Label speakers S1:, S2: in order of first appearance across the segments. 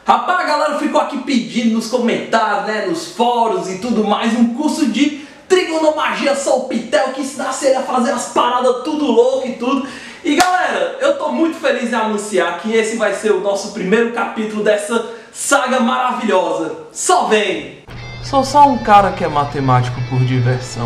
S1: Rapaz, a galera ficou aqui pedindo nos comentários, né, nos fóruns e tudo mais, um curso de trigonomagia solpitel que ensinasse ele a fazer as paradas tudo louco e tudo. E galera, eu tô muito feliz em anunciar que esse vai ser o nosso primeiro capítulo dessa saga maravilhosa. Só vem! Sou só um cara que é matemático por diversão.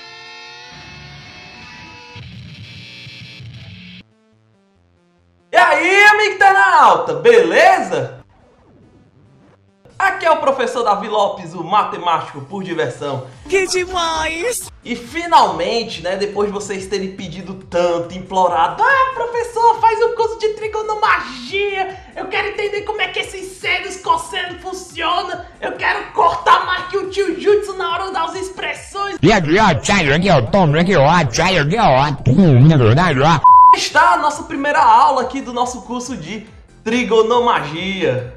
S1: E aí, amigo internauta, beleza? Aqui é o professor Davi Lopes, o matemático por diversão.
S2: Que demais!
S1: E finalmente, né, depois de vocês terem pedido tanto, implorado, professor, faz um curso de trigonomagia, eu quero entender como é que esses senos cossenos funcionam, eu quero cortar mais que o tio Jutsu na hora das expressões. Está a nossa primeira aula aqui do nosso curso de trigonomagia.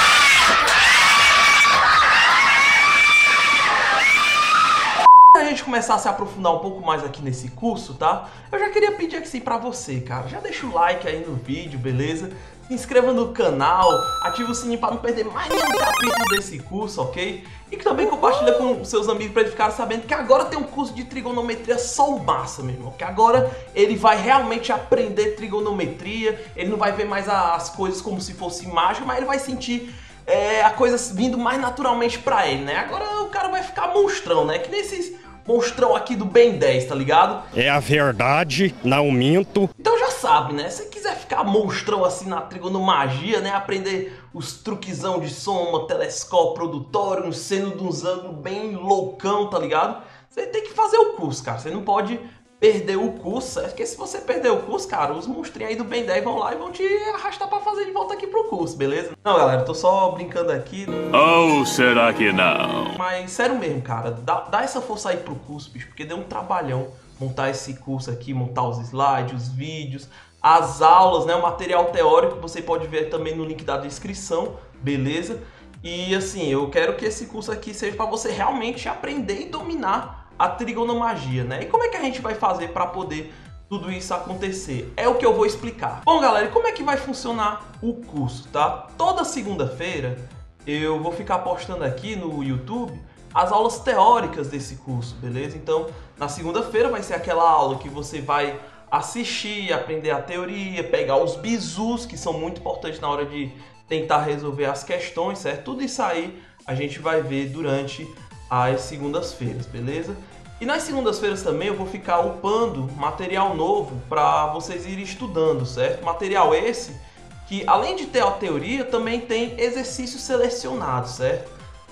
S1: Pra gente começar a se aprofundar um pouco mais aqui nesse curso, tá? Eu já queria pedir aqui pra você, cara, já deixa o like aí no vídeo, beleza? Se inscreva no canal, ativa o sininho pra não perder mais nenhum capítulo desse curso, ok? E que também compartilha com seus amigos pra eles ficarem sabendo que agora tem um curso de trigonometria só massa, meu irmão. Que agora ele vai realmente aprender trigonometria, ele não vai ver mais as coisas como se fosse mágica, mas ele vai sentir a coisa vindo mais naturalmente pra ele, né? Agora o cara vai ficar monstrão, né? Que nem esses monstrão aqui do Ben 10, tá ligado?
S3: É a verdade, não minto.
S1: Então já sabe, né? Se quiser ficar monstrão assim na trigonomagia, né? Aprender os truquezão de soma, telescópio, produtório, um seno de uns ângulos bem loucão, tá ligado? Você tem que fazer o curso, cara. Você não pode perder o curso, certo? Porque se você perder o curso, cara, os monstrinhos aí do Ben 10 vão lá e vão te arrastar pra fazer de volta aqui pro curso, beleza? Não, galera, eu tô só brincando aqui.
S4: Ou será que não?
S1: Mas sério mesmo, cara, dá essa força aí pro curso, bicho, porque deu um trabalhão montar esse curso aqui, montar os slides, os vídeos, as aulas, né, o material teórico que você pode ver também no link da descrição, beleza? E assim, eu quero que esse curso aqui seja pra você realmente aprender e dominar a trigonomagia, né? E como é que a gente vai fazer para poder tudo isso acontecer? É o que eu vou explicar. Bom, galera, e como é que vai funcionar o curso, tá? Toda segunda-feira eu vou ficar postando aqui no YouTube as aulas teóricas desse curso, beleza? Então, na segunda-feira vai ser aquela aula que você vai assistir, aprender a teoria, pegar os bizus, que são muito importantes na hora de tentar resolver as questões, certo? Tudo isso aí a gente vai ver durante às segundas-feiras, beleza? E nas segundas-feiras também eu vou ficar upando material novo para vocês irem estudando, certo? Material esse que, além de ter a teoria, também tem exercícios selecionados, certo?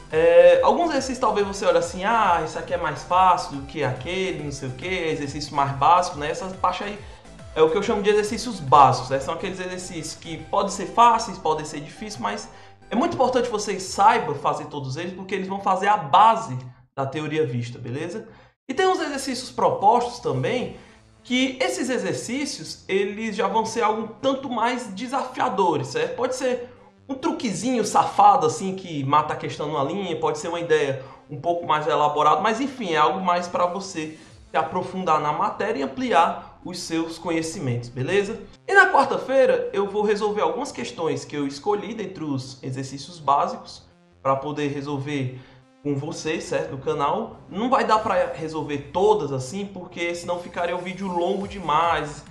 S1: Alguns exercícios talvez você olhe assim, isso aqui é mais fácil do que aquele, não sei o que, exercício mais básico, né? Essa parte aí é o que eu chamo de exercícios básicos, né? São aqueles exercícios que podem ser fáceis, podem ser difíceis, mas é muito importante que vocês saibam fazer todos eles, porque eles vão fazer a base da teoria vista, beleza? E tem uns exercícios propostos também, que esses exercícios, eles já vão ser algo tanto mais desafiadores, certo? Pode ser um truquezinho safado, assim, que mata a questão numa linha, pode ser uma ideia um pouco mais elaborada, mas enfim, é algo mais para você se aprofundar na matéria e ampliar os seus conhecimentos, beleza? E na quarta-feira eu vou resolver algumas questões que eu escolhi dentre os exercícios básicos para poder resolver com vocês, certo? No canal. Não vai dar para resolver todas assim, porque senão ficaria o vídeo longo demais,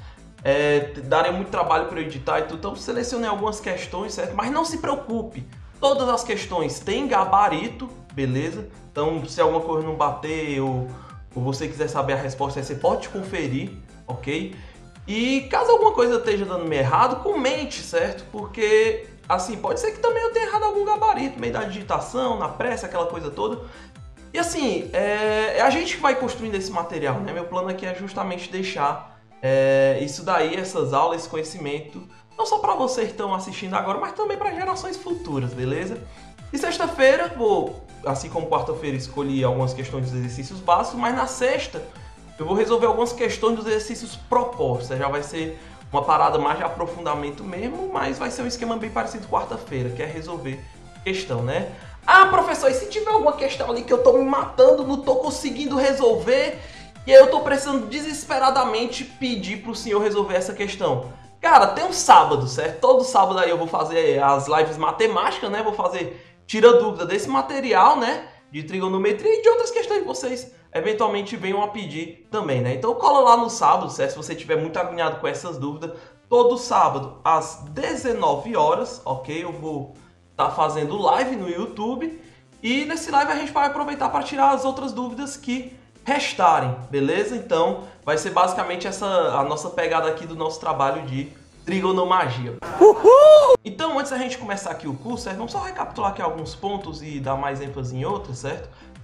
S1: daria muito trabalho para eu editar e tudo. Então selecionei algumas questões, certo? Mas não se preocupe, todas as questões têm gabarito, beleza? Então se alguma coisa não bater ou você quiser saber a resposta, você pode conferir, ok? E caso alguma coisa esteja dando meio errado, comente, certo? Porque, assim, pode ser que também eu tenha errado algum gabarito, no meio da digitação, na pressa, aquela coisa toda. E assim, é a gente que vai construindo esse material, né? Meu plano aqui é justamente deixar isso daí, essas aulas, esse conhecimento, não só para vocês que estão assistindo agora, mas também para gerações futuras, beleza? E sexta-feira, assim como quarta-feira, escolhi algumas questões dos exercícios básicos, mas na sexta eu vou resolver algumas questões dos exercícios propostos. Já vai ser uma parada mais de aprofundamento mesmo, mas vai ser um esquema bem parecido com quarta-feira, que é resolver questão, né? Professor, e se tiver alguma questão ali que eu tô me matando, não tô conseguindo resolver, e eu tô precisando desesperadamente pedir pro senhor resolver essa questão? Cara, tem um sábado, certo? Todo sábado aí eu vou fazer as lives matemáticas, né? Vou fazer tira dúvida desse material, né? De trigonometria e de outras questões que vocês eventualmente venham a pedir também, né? Então cola lá no sábado, certo? Se você estiver muito agoniado com essas dúvidas, todo sábado às 19 horas, ok? Eu vou estar fazendo live no YouTube e nesse live a gente vai aproveitar para tirar as outras dúvidas que restarem, beleza? Então vai ser basicamente essa a nossa pegada aqui do nosso trabalho de trigonomagia. Uhul! Então antes da gente começar aqui o curso, certo? Vamos só recapitular aqui alguns pontos e dar mais ênfase em outros, certo?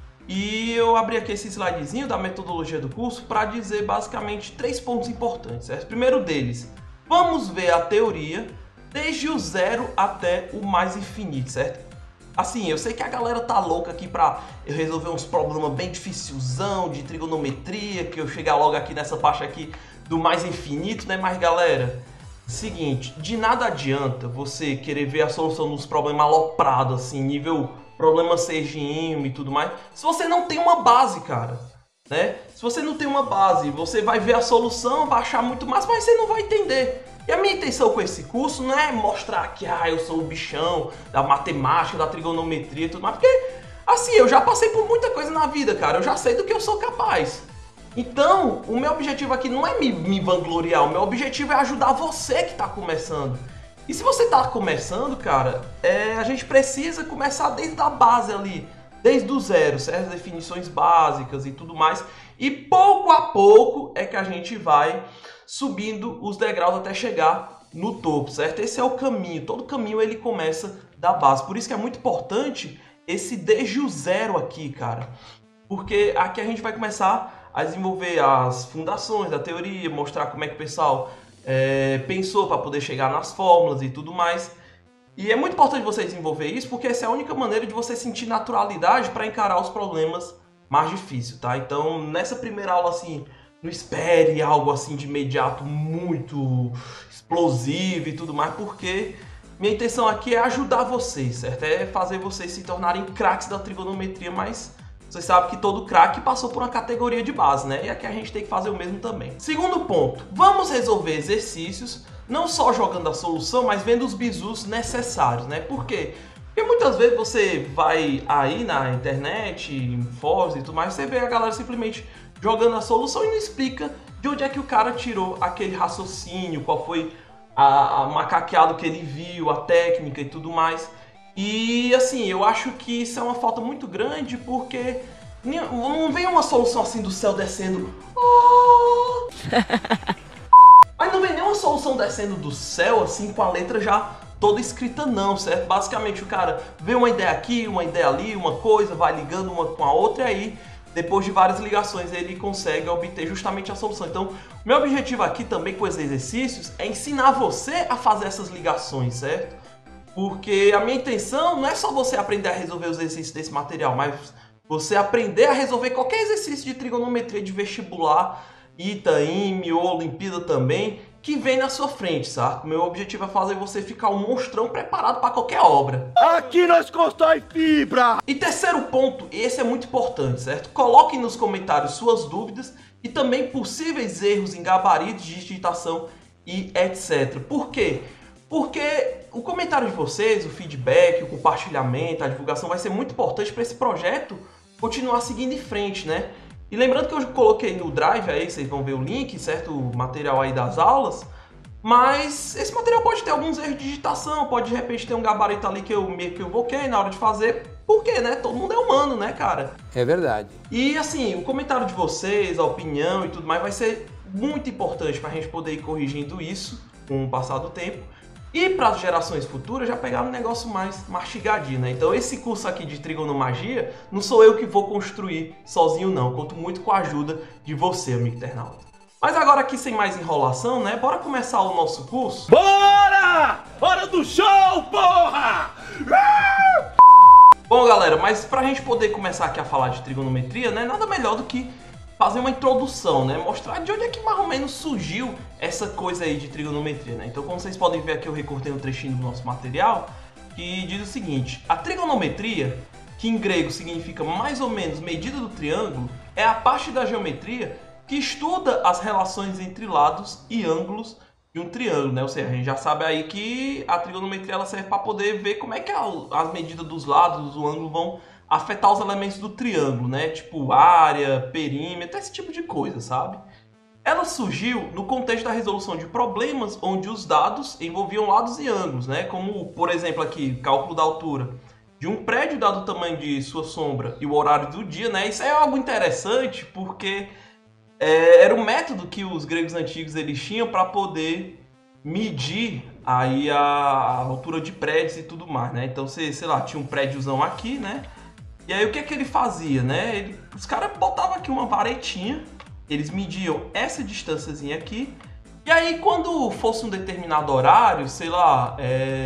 S1: E eu abri aqui esse slidezinho da metodologia do curso para dizer basicamente 3 pontos importantes, certo? Primeiro deles, vamos ver a teoria desde o zero até o mais infinito, certo? Assim, eu sei que a galera tá louca aqui pra eu resolver uns problemas bem dificilzão de trigonometria, que eu chegar logo aqui nessa parte aqui do mais infinito, né? Mas galera, seguinte, de nada adianta você querer ver a solução dos problemas aloprados, assim, nível problema 6 de IME e tudo mais, se você não tem uma base, cara, né? Se você não tem uma base, você vai ver a solução, vai achar muito massa, mas você não vai entender. E a minha intenção com esse curso não é mostrar que eu sou o bichão da matemática, da trigonometria e tudo mais, porque assim, eu já passei por muita coisa na vida, cara, eu já sei do que eu sou capaz. Então, o meu objetivo aqui não é me vangloriar, o meu objetivo é ajudar você que está começando. E se você está começando, cara, a gente precisa começar desde a base ali, desde o zero, certo? Definições básicas e tudo mais. E pouco a pouco é que a gente vai subindo os degraus até chegar no topo, certo? Esse é o caminho, todo caminho ele começa da base. Por isso que é muito importante esse desde o zero aqui, cara. Porque aqui a gente vai começar a desenvolver as fundações da teoria, mostrar como é que o pessoal pensou para poder chegar nas fórmulas e tudo mais. E é muito importante você desenvolver isso, porque essa é a única maneira de você sentir naturalidade para encarar os problemas mais difíceis, tá? Então, nessa primeira aula, assim, não espere algo assim de imediato muito explosivo e tudo mais, porque minha intenção aqui é ajudar vocês, certo? É fazer vocês se tornarem craques da trigonometria, mas você sabe que todo craque passou por uma categoria de base, né? E aqui a gente tem que fazer o mesmo também. Segundo ponto, vamos resolver exercícios não só jogando a solução, mas vendo os bizus necessários, né? Por quê? Porque muitas vezes você vai aí na internet, em fóruns e tudo mais, você vê a galera simplesmente jogando a solução e não explica de onde é que o cara tirou aquele raciocínio, qual foi a macaqueado que ele viu, a técnica e tudo mais. E assim, eu acho que isso é uma falta muito grande, porque não vem uma solução assim do céu descendo. Oh! Mas não vem nenhuma solução descendo do céu assim com a letra já toda escrita não, certo? Basicamente o cara vê uma ideia aqui, uma ideia ali, uma coisa, vai ligando uma com a outra e aí depois de várias ligações ele consegue obter justamente a solução. Então, meu objetivo aqui também com esses exercícios é ensinar você a fazer essas ligações, certo? Porque a minha intenção não é só você aprender a resolver os exercícios desse material, mas você aprender a resolver qualquer exercício de trigonometria de vestibular, ITA, IME ou Olimpíada também, que vem na sua frente, certo? Meu objetivo é fazer você ficar um monstrão preparado para qualquer obra.
S2: Aqui nós constrói fibra!
S1: E terceiro ponto, esse é muito importante, certo? Coloquem nos comentários suas dúvidas e também possíveis erros em gabaritos de digitação e etc. Por quê? Porque o comentário de vocês, o feedback, o compartilhamento, a divulgação vai ser muito importante para esse projeto continuar seguindo em frente, né? E lembrando que eu coloquei no Drive aí, vocês vão ver o link, certo? O material aí das aulas. Mas esse material pode ter alguns erros de digitação, pode de repente ter um gabarito ali que eu meio que evoquei na hora de fazer. Por quê, né? Todo mundo é humano, né, cara?
S5: É verdade.
S1: E assim, o comentário de vocês, a opinião e tudo mais vai ser muito importante para a gente poder ir corrigindo isso com o passar do tempo. E para as gerações futuras já pegaram um negócio mais mastigadinho, né? Então esse curso aqui de trigonomagia não sou eu que vou construir sozinho não, conto muito com a ajuda de você, amigo internauta. Mas agora aqui sem mais enrolação, né? Bora começar o nosso curso?
S2: Bora! Hora do show, porra!
S1: Bom galera, mas pra gente poder começar aqui a falar de trigonometria, né? Nada melhor do que fazer uma introdução, né? Mostrar de onde é que mais ou menos surgiu essa coisa aí de trigonometria, né? Então, como vocês podem ver aqui, eu recortei um trechinho do nosso material que diz o seguinte: a trigonometria, que em grego significa mais ou menos medida do triângulo, é a parte da geometria que estuda as relações entre lados e ângulos de um triângulo, né? Ou seja, a gente já sabe aí que a trigonometria ela serve para poder ver como é que as medidas dos lados do ângulo vão afetar os elementos do triângulo, né? Tipo área, perímetro, esse tipo de coisa, sabe? Ela surgiu no contexto da resolução de problemas onde os dados envolviam lados e ângulos, né? Como, por exemplo, aqui, cálculo da altura de um prédio dado o tamanho de sua sombra e o horário do dia, né? Isso é algo interessante porque era um método que os gregos antigos eles tinham para poder medir aí a altura de prédios e tudo mais, né? Então, sei lá, tinha um prédiozão aqui, né? E aí o que ele fazia, né? Os caras botavam aqui uma varetinha, eles mediam essa distânciazinha aqui, e aí quando fosse um determinado horário, sei lá,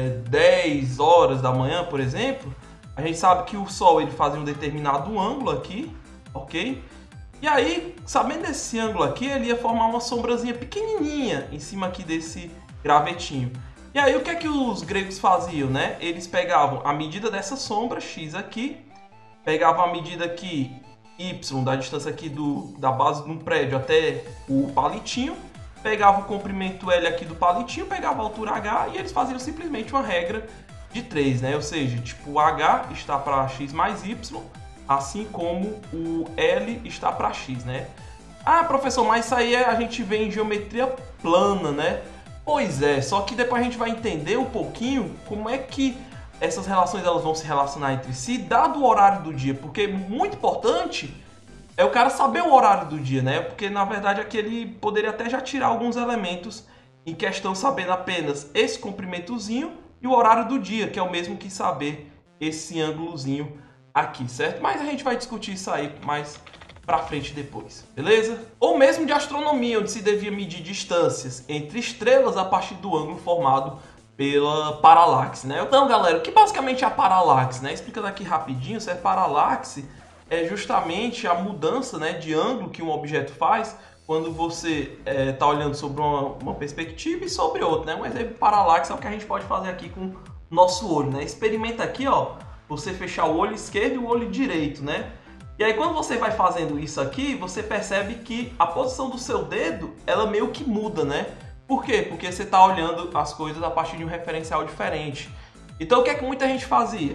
S1: 10 horas da manhã, por exemplo, a gente sabe que o Sol ele fazia um determinado ângulo aqui, ok? E aí, sabendo desse ângulo aqui, ele ia formar uma sombrazinha pequenininha em cima aqui desse gravetinho. E aí o que é que os gregos faziam, né? Eles pegavam a medida dessa sombra, x aqui, pegavam a medida aqui, y, da distância aqui da base de um prédio até o palitinho, pegavam o comprimento L aqui do palitinho, pegavam a altura h e eles faziam simplesmente uma regra de 3, né? Ou seja, tipo, o h está para x mais y, assim como o L está para x, né? Ah, professor, mas isso aí a gente vê em geometria plana, né? Pois é, só que depois a gente vai entender um pouquinho como é que essas relações elas vão se relacionar entre si, dado o horário do dia, porque muito importante é o cara saber o horário do dia, né? Porque na verdade aqui ele poderia até já tirar alguns elementos em questão sabendo apenas esse comprimentozinho e o horário do dia, que é o mesmo que saber esse ângulozinho aqui, certo? Mas a gente vai discutir isso aí mais pra frente depois, beleza? Ou mesmo de astronomia, onde se devia medir distâncias entre estrelas a partir do ângulo formado pela paralaxe, né? Então, galera, o que basicamente é a paralaxe, né? Explicando aqui rapidinho, a paralaxe é justamente a mudança, né, de ângulo que um objeto faz quando você está olhando sobre uma perspectiva e sobre outra, né? Um exemplo de paralaxe é o que a gente pode fazer aqui com o nosso olho, né? Experimenta aqui, ó, você fechar o olho esquerdo e o olho direito, né? E aí quando você vai fazendo isso aqui, você percebe que a posição do seu dedo, ela meio que muda, né? Por quê? Porque você está olhando as coisas a partir de um referencial diferente. Então o que é que muita gente fazia?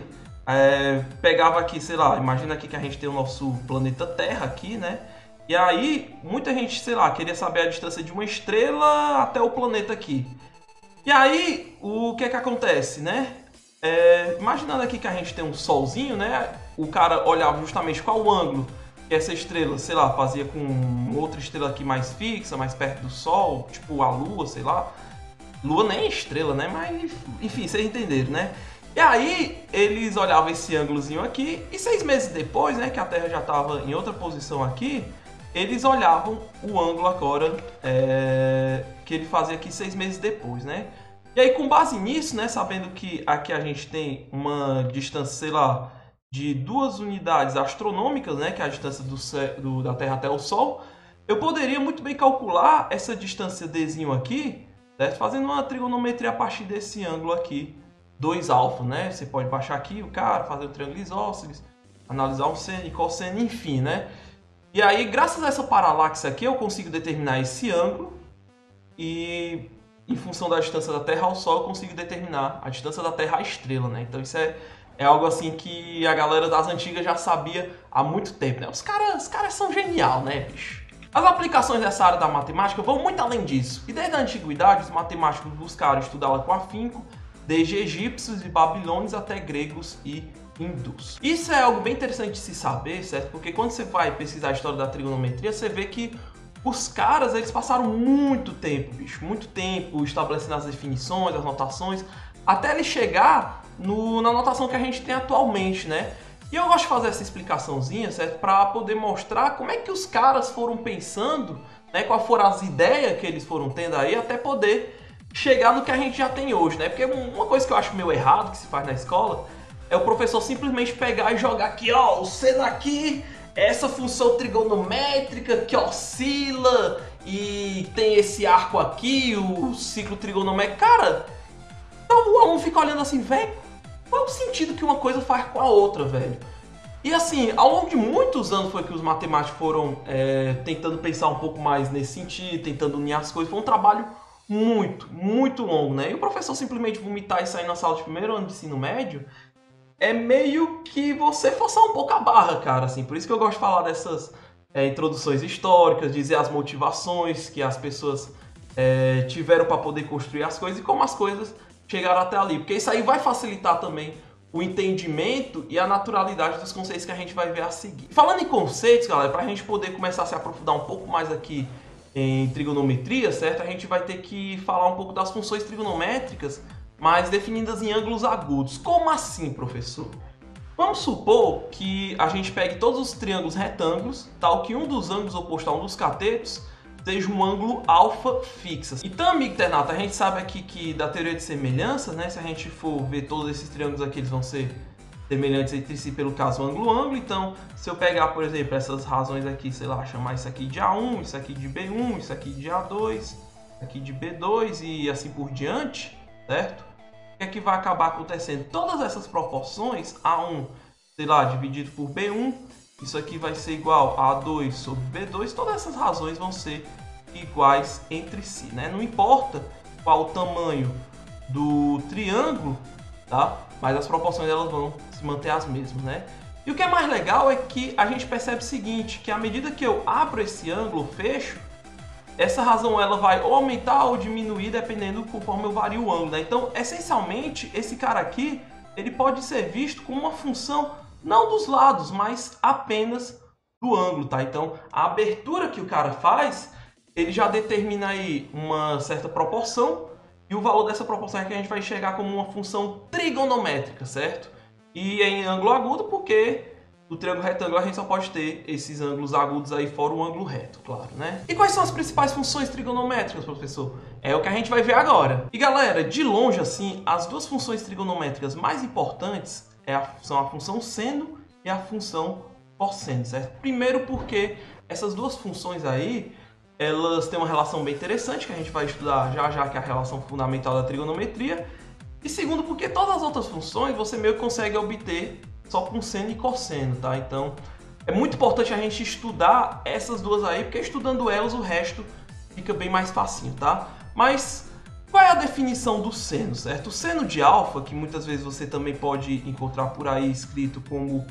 S1: Pegava aqui, sei lá, imagina aqui que a gente tem o nosso planeta Terra aqui, né? E aí muita gente, sei lá, queria saber a distância de uma estrela até o planeta aqui. E aí o que é que acontece, né? Imaginando aqui que a gente tem um solzinho, né? O cara olhava justamente qual o ângulo que essa estrela, sei lá, fazia com outra estrela aqui mais fixa, mais perto do Sol, tipo a Lua, sei lá. Lua nem é estrela, né? Mas, enfim, vocês entenderam, né? E aí, eles olhavam esse ângulozinho aqui, e 6 meses depois, né, que a Terra já estava em outra posição aqui, eles olhavam o ângulo agora que ele fazia aqui 6 meses depois, né? E aí, com base nisso, né, sabendo que aqui a gente tem uma distância, sei lá, de 2 unidades astronômicas, né, que é a distância da Terra até o Sol, eu poderia muito bem calcular essa distância Dzinho aqui, certo? Fazendo uma trigonometria a partir desse ângulo aqui, 2α, né? Você pode baixar aqui o cara, fazer o triângulo isósceles, analisar um seno e cosseno, enfim, né? E aí, graças a essa paralaxe aqui, eu consigo determinar esse ângulo e, em função da distância da Terra ao Sol, eu consigo determinar a distância da Terra à estrela, né? Então isso é algo assim que a galera das antigas já sabia há muito tempo, né? Os caras são genial, né, bicho? As aplicações dessa área da matemática vão muito além disso. E desde a antiguidade, os matemáticos buscaram estudá-la com afinco, desde egípcios e babilônios até gregos e hindus. Isso é algo bem interessante de se saber, certo? Porque quando você vai pesquisar a história da trigonometria, você vê que os caras, eles passaram muito tempo, bicho, muito tempo estabelecendo as definições, as notações, até ele chegar na notação que a gente tem atualmente, né? E eu gosto de fazer essa explicaçãozinha, certo? Para poder mostrar como é que os caras foram pensando, né? Quais foram as ideias que eles foram tendo aí, até poder chegar no que a gente já tem hoje, né? Porque uma coisa que eu acho meio errado que se faz na escola é o professor simplesmente pegar e jogar aqui, ó, o seno aqui, essa função trigonométrica que oscila e tem esse arco aqui, o ciclo trigonométrico. Cara, então o aluno fica olhando assim, velho, qual é o sentido que uma coisa faz com a outra, velho? E assim, ao longo de muitos anos foi que os matemáticos foram tentando pensar um pouco mais nesse sentido, tentando unir as coisas. Foi um trabalho muito longo, né? E o professor simplesmente vomitar e sair na sala de primeiro ano de ensino médio é meio que você forçar um pouco a barra, cara, assim. Por isso que eu gosto de falar dessas introduções históricas, dizer as motivações que as pessoas tiveram para poder construir as coisas e como as coisas chegaram até ali. Porque isso aí vai facilitar também o entendimento e a naturalidade dos conceitos que a gente vai ver a seguir. Falando em conceitos, galera, para a gente poder começar a se aprofundar um pouco mais aqui em trigonometria, certo? A gente vai ter que falar um pouco das funções trigonométricas, mas definidas em ângulos agudos. Como assim, professor? Vamos supor que a gente pegue todos os triângulos retângulos, tal que um dos ângulos oposto a um dos catetos seja um ângulo alfa fixa. Então, amigo internauta, a gente sabe aqui que da teoria de semelhanças, né? Se a gente for ver todos esses triângulos aqui, eles vão ser semelhantes entre si pelo caso ângulo-ângulo. Então, se eu pegar, por exemplo, essas razões aqui, sei lá, chamar isso aqui de A1, isso aqui de B1, isso aqui de A2, isso aqui de B2 e assim por diante, certo? O que é que vai acabar acontecendo? Todas essas proporções, A1, sei lá, dividido por B1, isso aqui vai ser igual a A2 sobre B2, todas essas razões vão ser iguais entre si, né? Não importa qual o tamanho do triângulo, tá? Mas as proporções elas vão se manter as mesmas, né? E o que é mais legal é que a gente percebe o seguinte, que à medida que eu abro esse ângulo, fecho, essa razão ela vai ou aumentar ou diminuir dependendo conforme eu vario o ângulo, né? Então, essencialmente, esse cara aqui, ele pode ser visto como uma função não dos lados, mas apenas do ângulo, tá? Então, a abertura que o cara faz, ele já determina aí uma certa proporção, e o valor dessa proporção é que a gente vai enxergar como uma função trigonométrica, certo? E é em ângulo agudo porque do triângulo retângulo a gente só pode ter esses ângulos agudos aí fora o ângulo reto, claro, né? E quais são as principais funções trigonométricas, professor? É o que a gente vai ver agora. E galera, de longe assim, as duas funções trigonométricas mais importantes são a função seno e a função cosseno, certo? Primeiro porque essas duas funções aí, elas têm uma relação bem interessante que a gente vai estudar já já, que é a relação fundamental da trigonometria. E segundo porque todas as outras funções você meio que consegue obter só com seno e cosseno, tá? Então é muito importante a gente estudar essas duas aí, porque estudando elas o resto fica bem mais facinho, tá? Mas qual é a definição do seno, certo? O seno de alfa, que muitas vezes você também pode encontrar por aí escrito como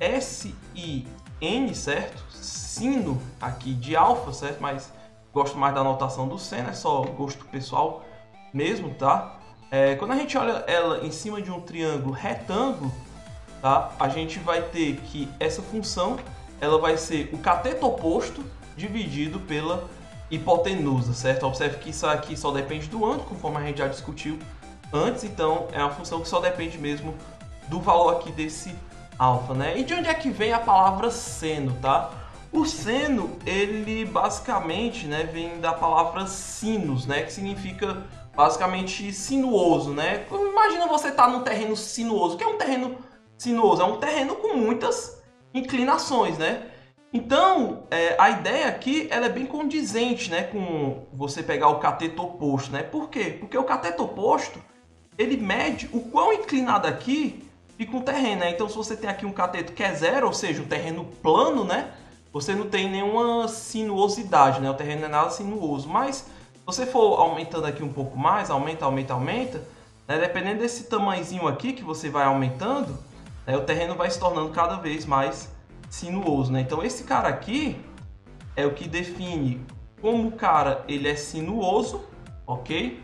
S1: SIN, certo? Sino aqui de alfa, certo? Mas gosto mais da notação do seno, é só gosto pessoal mesmo, tá? Quando a gente olha ela em cima de um triângulo retângulo, tá? A gente vai ter que essa função ela vai ser o cateto oposto dividido pela hipotenusa, certo? Observe que isso aqui só depende do ângulo, conforme a gente já discutiu antes, então é uma função que só depende mesmo do valor aqui desse alfa, né? E de onde é que vem a palavra seno, tá? O seno, ele basicamente, né, vem da palavra sinus, né, que significa basicamente sinuoso, né? Imagina você estar num terreno sinuoso. O que é um terreno sinuoso? É um terreno com muitas inclinações, né? Então, a ideia aqui ela é bem condizente, né, com você pegar o cateto oposto, né? Por quê? Porque o cateto oposto, ele mede o quão inclinado aqui fica um terreno, né? Então, se você tem aqui um cateto que é zero, ou seja, um terreno plano, né? Você não tem nenhuma sinuosidade, né? O terreno não é nada sinuoso, mas se você for aumentando aqui um pouco mais, aumenta, né? Dependendo desse tamanhozinho aqui que você vai aumentando, né? O terreno vai se tornando cada vez mais sinuoso, né? Então esse cara aqui é o que define como o cara ele é sinuoso, ok?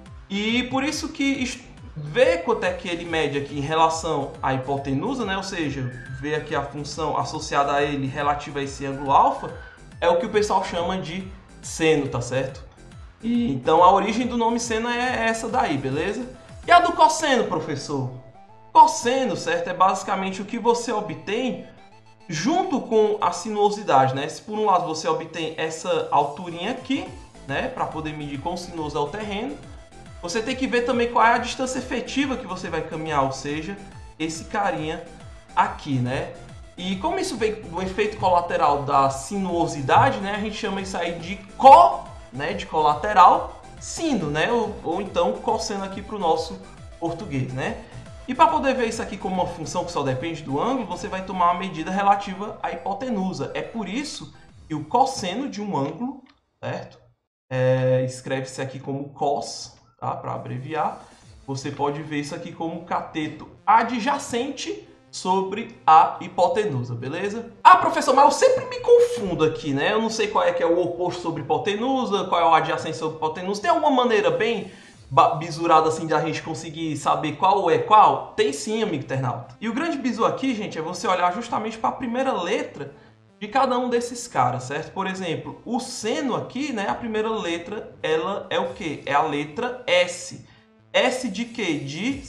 S1: E por isso que ver quanto é que ele mede aqui em relação à hipotenusa, né? Ou seja, ver aqui a função associada a ele relativa a esse ângulo alfa, é o que o pessoal chama de seno, tá certo? E então a origem do nome seno é essa daí, beleza? E a do cosseno, professor? Cosseno, certo? É basicamente o que você obtém junto com a sinuosidade, né? Se por um lado você obtém essa alturinha aqui, né, para poder medir quão sinuoso é o terreno, você tem que ver também qual é a distância efetiva que você vai caminhar, ou seja, esse carinha aqui, né? E como isso vem do efeito colateral da sinuosidade, né, a gente chama isso aí de né, de colateral, sino, né? Ou então cosseno aqui para o nosso português, né? E para poder ver isso aqui como uma função que só depende do ângulo, você vai tomar uma medida relativa à hipotenusa. É por isso que o cosseno de um ângulo, certo? escreve-se aqui como cos, tá? Para abreviar. Você pode ver isso aqui como cateto adjacente sobre a hipotenusa, beleza? Ah, professor, mas eu sempre me confundo aqui, né? Eu não sei qual é que é o oposto sobre hipotenusa, qual é o adjacente sobre hipotenusa. Tem alguma maneira bem bisurada assim de a gente conseguir saber qual é qual? Tem sim, amigo internauta. E o grande bizu aqui, gente, é você olhar justamente para a primeira letra de cada um desses caras, certo? Por exemplo, o seno aqui, né? A primeira letra, ela é o quê? É a letra S. S de quê? De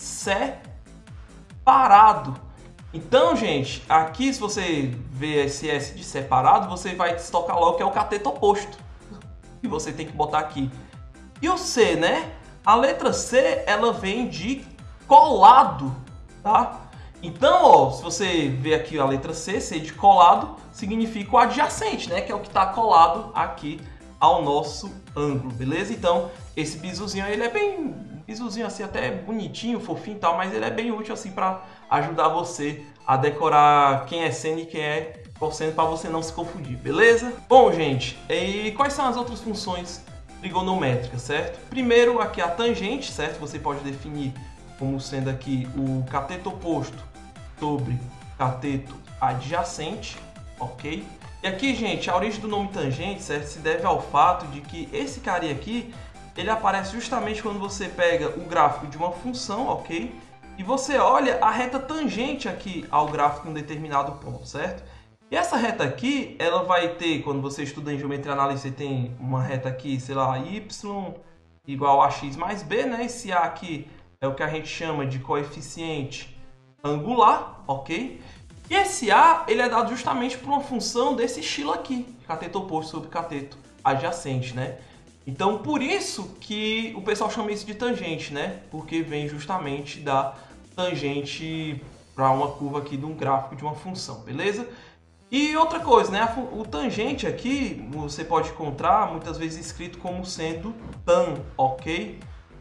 S1: separado. Então, gente, aqui se você vê esse S de separado, você vai se tocar logo que é o cateto oposto. E você tem que botar aqui. E o C, né? A letra C, ela vem de colado, tá? Então, ó, se você vê aqui a letra C, C de colado, significa o adjacente, né? Que é o que está colado aqui ao nosso ângulo, beleza? Então, esse bizuzinho aí, ele é bem... bizuzinho assim, até bonitinho, fofinho e tal, mas ele é bem útil assim para ajudar você a decorar quem é seno e quem é cosseno, para você não se confundir, beleza? Bom, gente, e quais são as outras funções trigonométricas, certo? Primeiro, aqui a tangente, certo? Você pode definir como sendo aqui o cateto oposto sobre cateto adjacente, ok? E aqui, gente, a origem do nome tangente, certo? Se deve ao fato de que esse carinha aqui, ele aparece justamente quando você pega o gráfico de uma função, ok? E você olha a reta tangente aqui ao gráfico em um determinado ponto, certo? E essa reta aqui, ela vai ter, quando você estuda em geometria analítica, você tem uma reta aqui, sei lá, y igual a x mais b, né? Esse a aqui é o que a gente chama de coeficiente angular, ok? E esse a, ele é dado justamente por uma função desse estilo aqui, cateto oposto sobre cateto adjacente, né? Então, por isso que o pessoal chama isso de tangente, né? Porque vem justamente da tangente para uma curva aqui de um gráfico de uma função, beleza? E outra coisa, né? O tangente aqui, você pode encontrar muitas vezes escrito como sendo tan, ok?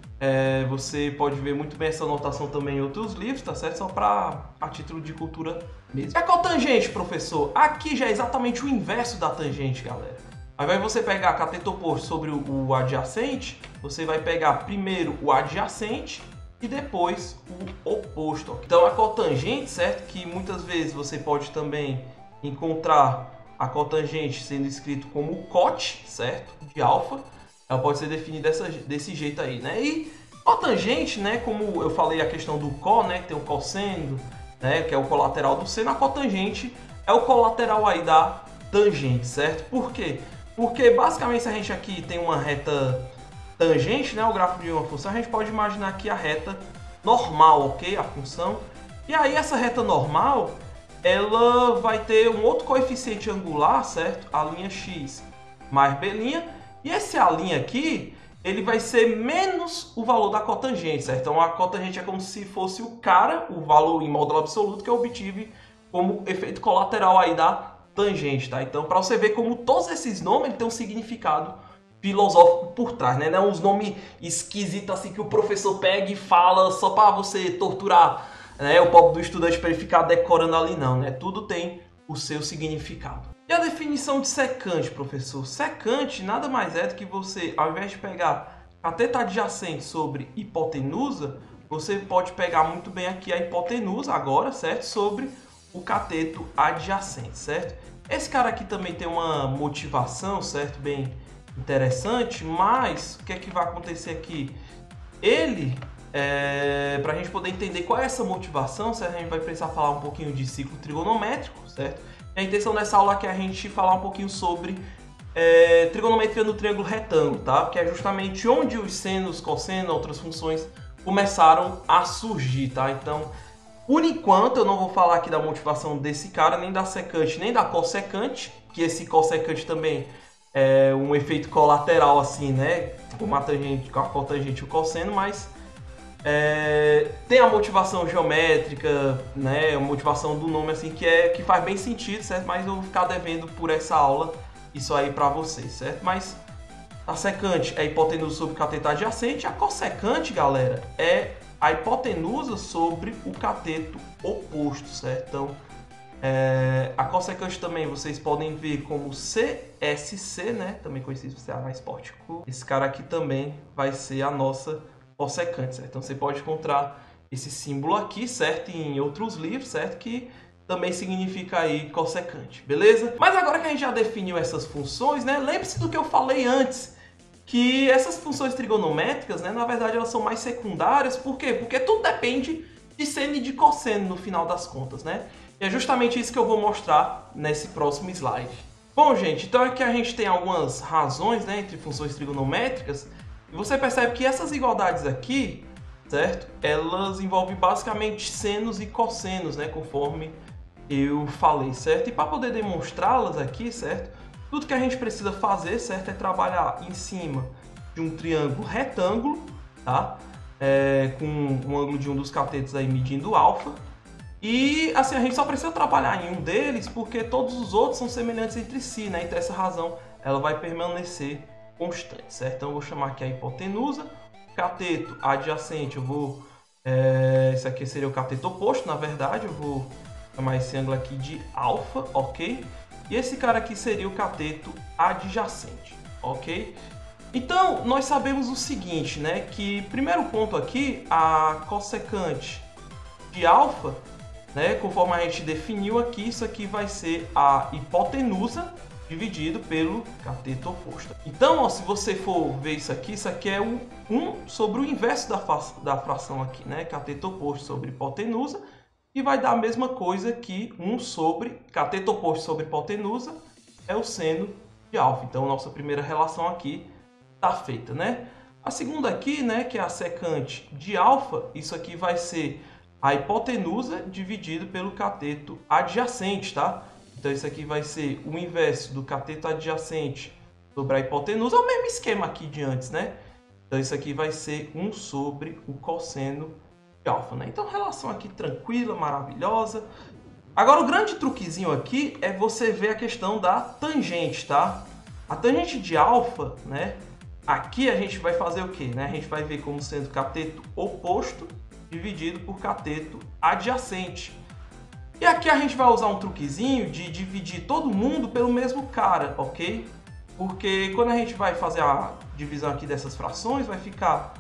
S1: Você pode ver muito bem essa notação também em outros livros, tá certo? Só para a título de cultura mesmo. É qual tangente, professor? Aqui já é exatamente o inverso da tangente, galera. Ao invés de você pegar cateto oposto sobre o adjacente, você vai pegar primeiro o adjacente e depois o oposto. Então a cotangente, certo? Que muitas vezes você pode também encontrar a cotangente sendo escrito como cote, certo? De alfa. Ela pode ser definida desse jeito aí, né? E cotangente, né? Como eu falei a questão do có, né? Que tem o cosseno, né? Que é o colateral do seno. A cotangente é o colateral aí da tangente, certo? Por quê? Porque basicamente se a gente aqui tem uma reta tangente, né, o gráfico de uma função, a gente pode imaginar aqui a reta normal, ok? A função. E aí essa reta normal, ela vai ter um outro coeficiente angular, certo? A linha x mais b'. E esse a' aqui, ele vai ser menos o valor da cotangente, certo? Então a cotangente é como se fosse o cara, o valor em módulo absoluto que eu obtive como efeito colateral aí da tangente, tá? Então, para você ver como todos esses nomes têm um significado filosófico por trás, né? Não uns nomes esquisitos assim que o professor pega e fala só para você torturar, né, o pobre do estudante para ele ficar decorando ali, não, né? Tudo tem o seu significado. E a definição de secante, professor? Secante nada mais é do que você, ao invés de pegar cateto adjacente sobre hipotenusa, você pode pegar muito bem aqui a hipotenusa agora, certo? Sobre o cateto adjacente, certo? Esse cara aqui também tem uma motivação, certo? Bem interessante, mas o que é que vai acontecer aqui? Ele, para a gente poder entender qual é essa motivação, certo? A gente vai precisar falar um pouquinho de ciclo trigonométrico, certo? E a intenção dessa aula aqui é a gente falar um pouquinho sobre trigonometria no triângulo retângulo, tá? Que é justamente onde os senos, cossenos, outras funções começaram a surgir, tá? Então, por enquanto, eu não vou falar aqui da motivação desse cara, nem da secante, nem da cossecante, que esse cossecante também é um efeito colateral, assim, né? Como a tangente, com a cotangente e o cosseno, mas tem a motivação geométrica, né? A motivação do nome, assim, que faz bem sentido, certo? Mas eu vou ficar devendo por essa aula isso aí pra vocês, certo? Mas a secante é a hipotenusa sobre o cateto adjacente, a cossecante, galera, é a hipotenusa sobre o cateto oposto, certo? Então, A cossecante também vocês podem ver como CSC, né? Também conhecido como Ceará Sport Clube. Esse cara aqui também vai ser a nossa cossecante, certo? Então você pode encontrar esse símbolo aqui, certo? Em outros livros, certo? Que também significa aí cossecante, beleza? Mas agora que a gente já definiu essas funções, né? Lembre-se do que eu falei antes, que essas funções trigonométricas, né? Na verdade elas são mais secundárias. Por quê? Porque tudo depende de seno e de cosseno no final das contas, né? E é justamente isso que eu vou mostrar nesse próximo slide. Bom, gente, então aqui a gente tem algumas razões, né, entre funções trigonométricas. E você percebe que essas igualdades aqui, certo? Elas envolvem basicamente senos e cossenos, né, conforme eu falei, certo? E para poder demonstrá-las aqui, certo? Tudo que a gente precisa fazer, certo, é trabalhar em cima de um triângulo retângulo, tá? Com um ângulo de um dos catetos aí medindo alfa. E assim, a gente só precisa trabalhar em um deles porque todos os outros são semelhantes entre si, né? Então essa razão ela vai permanecer constante, certo? Então eu vou chamar aqui a hipotenusa, cateto adjacente, eu vou... esse aqui seria o cateto oposto, na verdade, eu vou chamar esse ângulo aqui de alfa, ok? E esse cara aqui seria o cateto adjacente, ok? Então, nós sabemos o seguinte, né? Que, primeiro ponto aqui, a cossecante de alfa, né? Conforme a gente definiu aqui, isso aqui vai ser a hipotenusa dividido pelo cateto oposto. Então, ó, se você for ver isso aqui é o 1 sobre o inverso da fração aqui, né? Cateto oposto sobre hipotenusa. E vai dar a mesma coisa que 1 sobre cateto oposto sobre hipotenusa é o seno de alfa. Então, nossa primeira relação aqui está feita, né? A segunda aqui, né, que é a secante de alfa, isso aqui vai ser a hipotenusa dividido pelo cateto adjacente, tá? Então, isso aqui vai ser o inverso do cateto adjacente sobre a hipotenusa, é o mesmo esquema aqui de antes, né? Então, isso aqui vai ser 1 sobre o cosseno de alfa, né? Então, relação aqui tranquila, maravilhosa. Agora, o grande truquezinho aqui é você ver a questão da tangente, tá? A tangente de alfa, né? Aqui a gente vai fazer o quê, né? A gente vai ver como sendo cateto oposto dividido por cateto adjacente. E aqui a gente vai usar um truquezinho de dividir todo mundo pelo mesmo cara, ok? Porque quando a gente vai fazer a divisão aqui dessas frações, vai ficar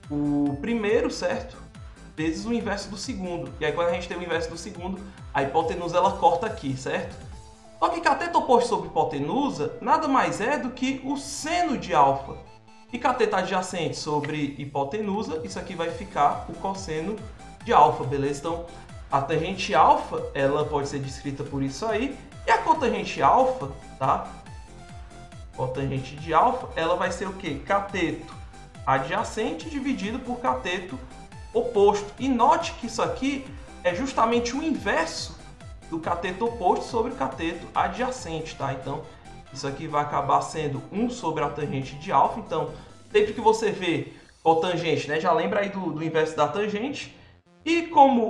S1: o primeiro, certo? Vezes o inverso do segundo. E aí quando a gente tem o inverso do segundo, a hipotenusa ela corta aqui, certo? Só que cateto oposto sobre hipotenusa nada mais é do que o seno de alfa. E cateto adjacente sobre hipotenusa, isso aqui vai ficar o cosseno de alfa, beleza? Então, a tangente alfa, ela pode ser descrita por isso aí. E a cotangente alfa, tá? Cotangente de alfa, ela vai ser o quê? Cateto adjacente dividido por cateto oposto. E note que isso aqui é justamente o inverso do cateto oposto sobre o cateto adjacente, tá? Então, isso aqui vai acabar sendo 1 sobre a tangente de alfa. Então, sempre que você vê cotangente, né, já lembra aí do inverso da tangente. E como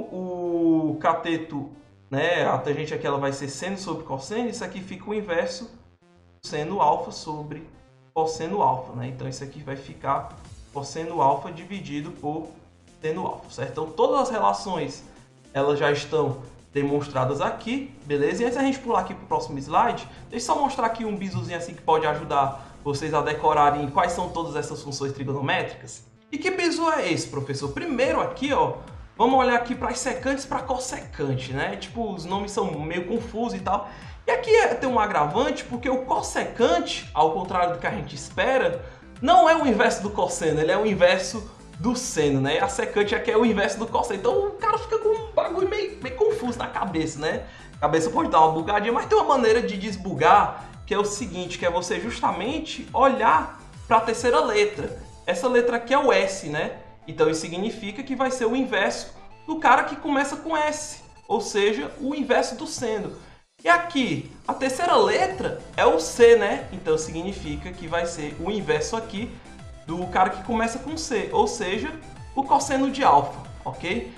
S1: o cateto, né, a tangente aqui ela vai ser seno sobre cosseno, isso aqui fica o inverso seno alfa sobre cosseno alfa, né? Então, isso aqui vai ficar cosseno alfa dividido por seno alfa, certo? Então, todas as relações elas já estão demonstradas aqui, beleza? E antes da gente pular aqui para o próximo slide, deixa eu só mostrar aqui um bizuzinho assim que pode ajudar vocês a decorarem quais são todas essas funções trigonométricas. E que bizu é esse, professor? Primeiro aqui, ó, vamos olhar aqui para as secantes e para cossecante, né? Tipo, os nomes são meio confusos e tal. E aqui tem um agravante porque o cossecante, ao contrário do que a gente espera, não é o inverso do cosseno, ele é o inverso do seno, né? A secante aqui é o inverso do cosseno. Então o cara fica com um bagulho meio confuso na cabeça, né? A cabeça pode dar uma bugadinha, mas tem uma maneira de desbugar que é o seguinte, que é você justamente olhar para a terceira letra. Essa letra aqui é o S, né? Então isso significa que vai ser o inverso do cara que começa com S, ou seja, o inverso do seno. E aqui, a terceira letra é o C, né? Então significa que vai ser o inverso aqui do cara que começa com C, ou seja, o cosseno de alfa, ok?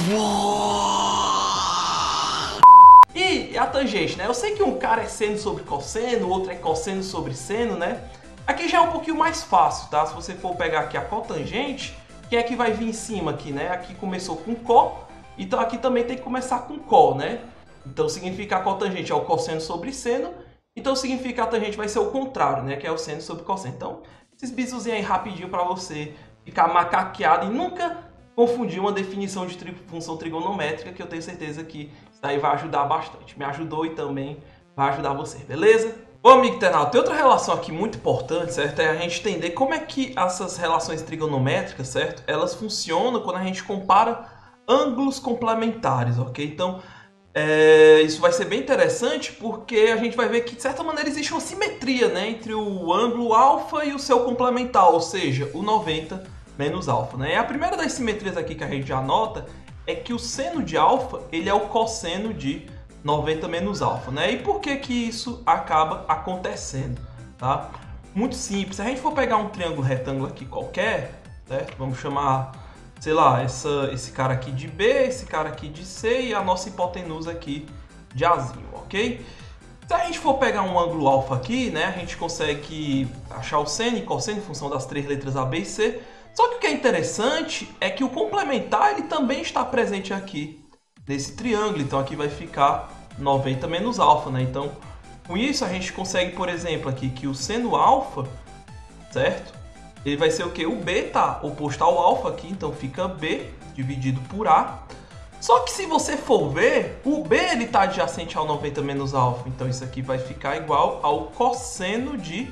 S1: E a tangente, né? Eu sei que um cara é seno sobre cosseno, o outro é cosseno sobre seno, né? Aqui já é um pouquinho mais fácil, tá? Se você for pegar aqui a cotangente, quem é que vai vir em cima aqui, né? Aqui começou com có, então aqui também tem que começar com có, né? Então significa a cotangente é o cosseno sobre seno. Então significa que a tangente vai ser o contrário, né? Que é o seno sobre cosseno. Então, esses bizuzinhos aí rapidinho para você ficar macaqueado e nunca confundir uma definição de função trigonométrica, que eu tenho certeza que isso aí vai ajudar bastante. Me ajudou e também vai ajudar você, beleza? Bom, amigo internauta, tem outra relação aqui muito importante, certo? É a gente entender como é que essas relações trigonométricas, certo? Elas funcionam quando a gente compara ângulos complementares, ok? Então, isso vai ser bem interessante porque a gente vai ver que, de certa maneira, existe uma simetria, né, entre o ângulo alfa e o seu complementar, ou seja, o 90 menos alfa, né? E a primeira das simetrias aqui que a gente já nota é que o seno de alfa ele é o cosseno de 90 menos alfa, né? E por que que isso acaba acontecendo, tá? Muito simples. Se a gente for pegar um triângulo retângulo aqui qualquer, certo? Vamos chamar, sei lá, esse cara aqui de B, esse cara aqui de C e a nossa hipotenusa aqui de Azinho, ok? Se a gente for pegar um ângulo alfa aqui, né, a gente consegue achar o seno e cosseno em função das três letras A, B e C. Só que o que é interessante é que o complementar ele também está presente aqui nesse triângulo. Então aqui vai ficar 90 menos alfa, né? Então com isso a gente consegue, por exemplo, aqui que o seno alfa, certo? Ele vai ser o que? O B tá oposto ao alfa aqui, então fica B dividido por A. Só que se você for ver, o B ele tá adjacente ao 90 menos alfa, então isso aqui vai ficar igual ao cosseno de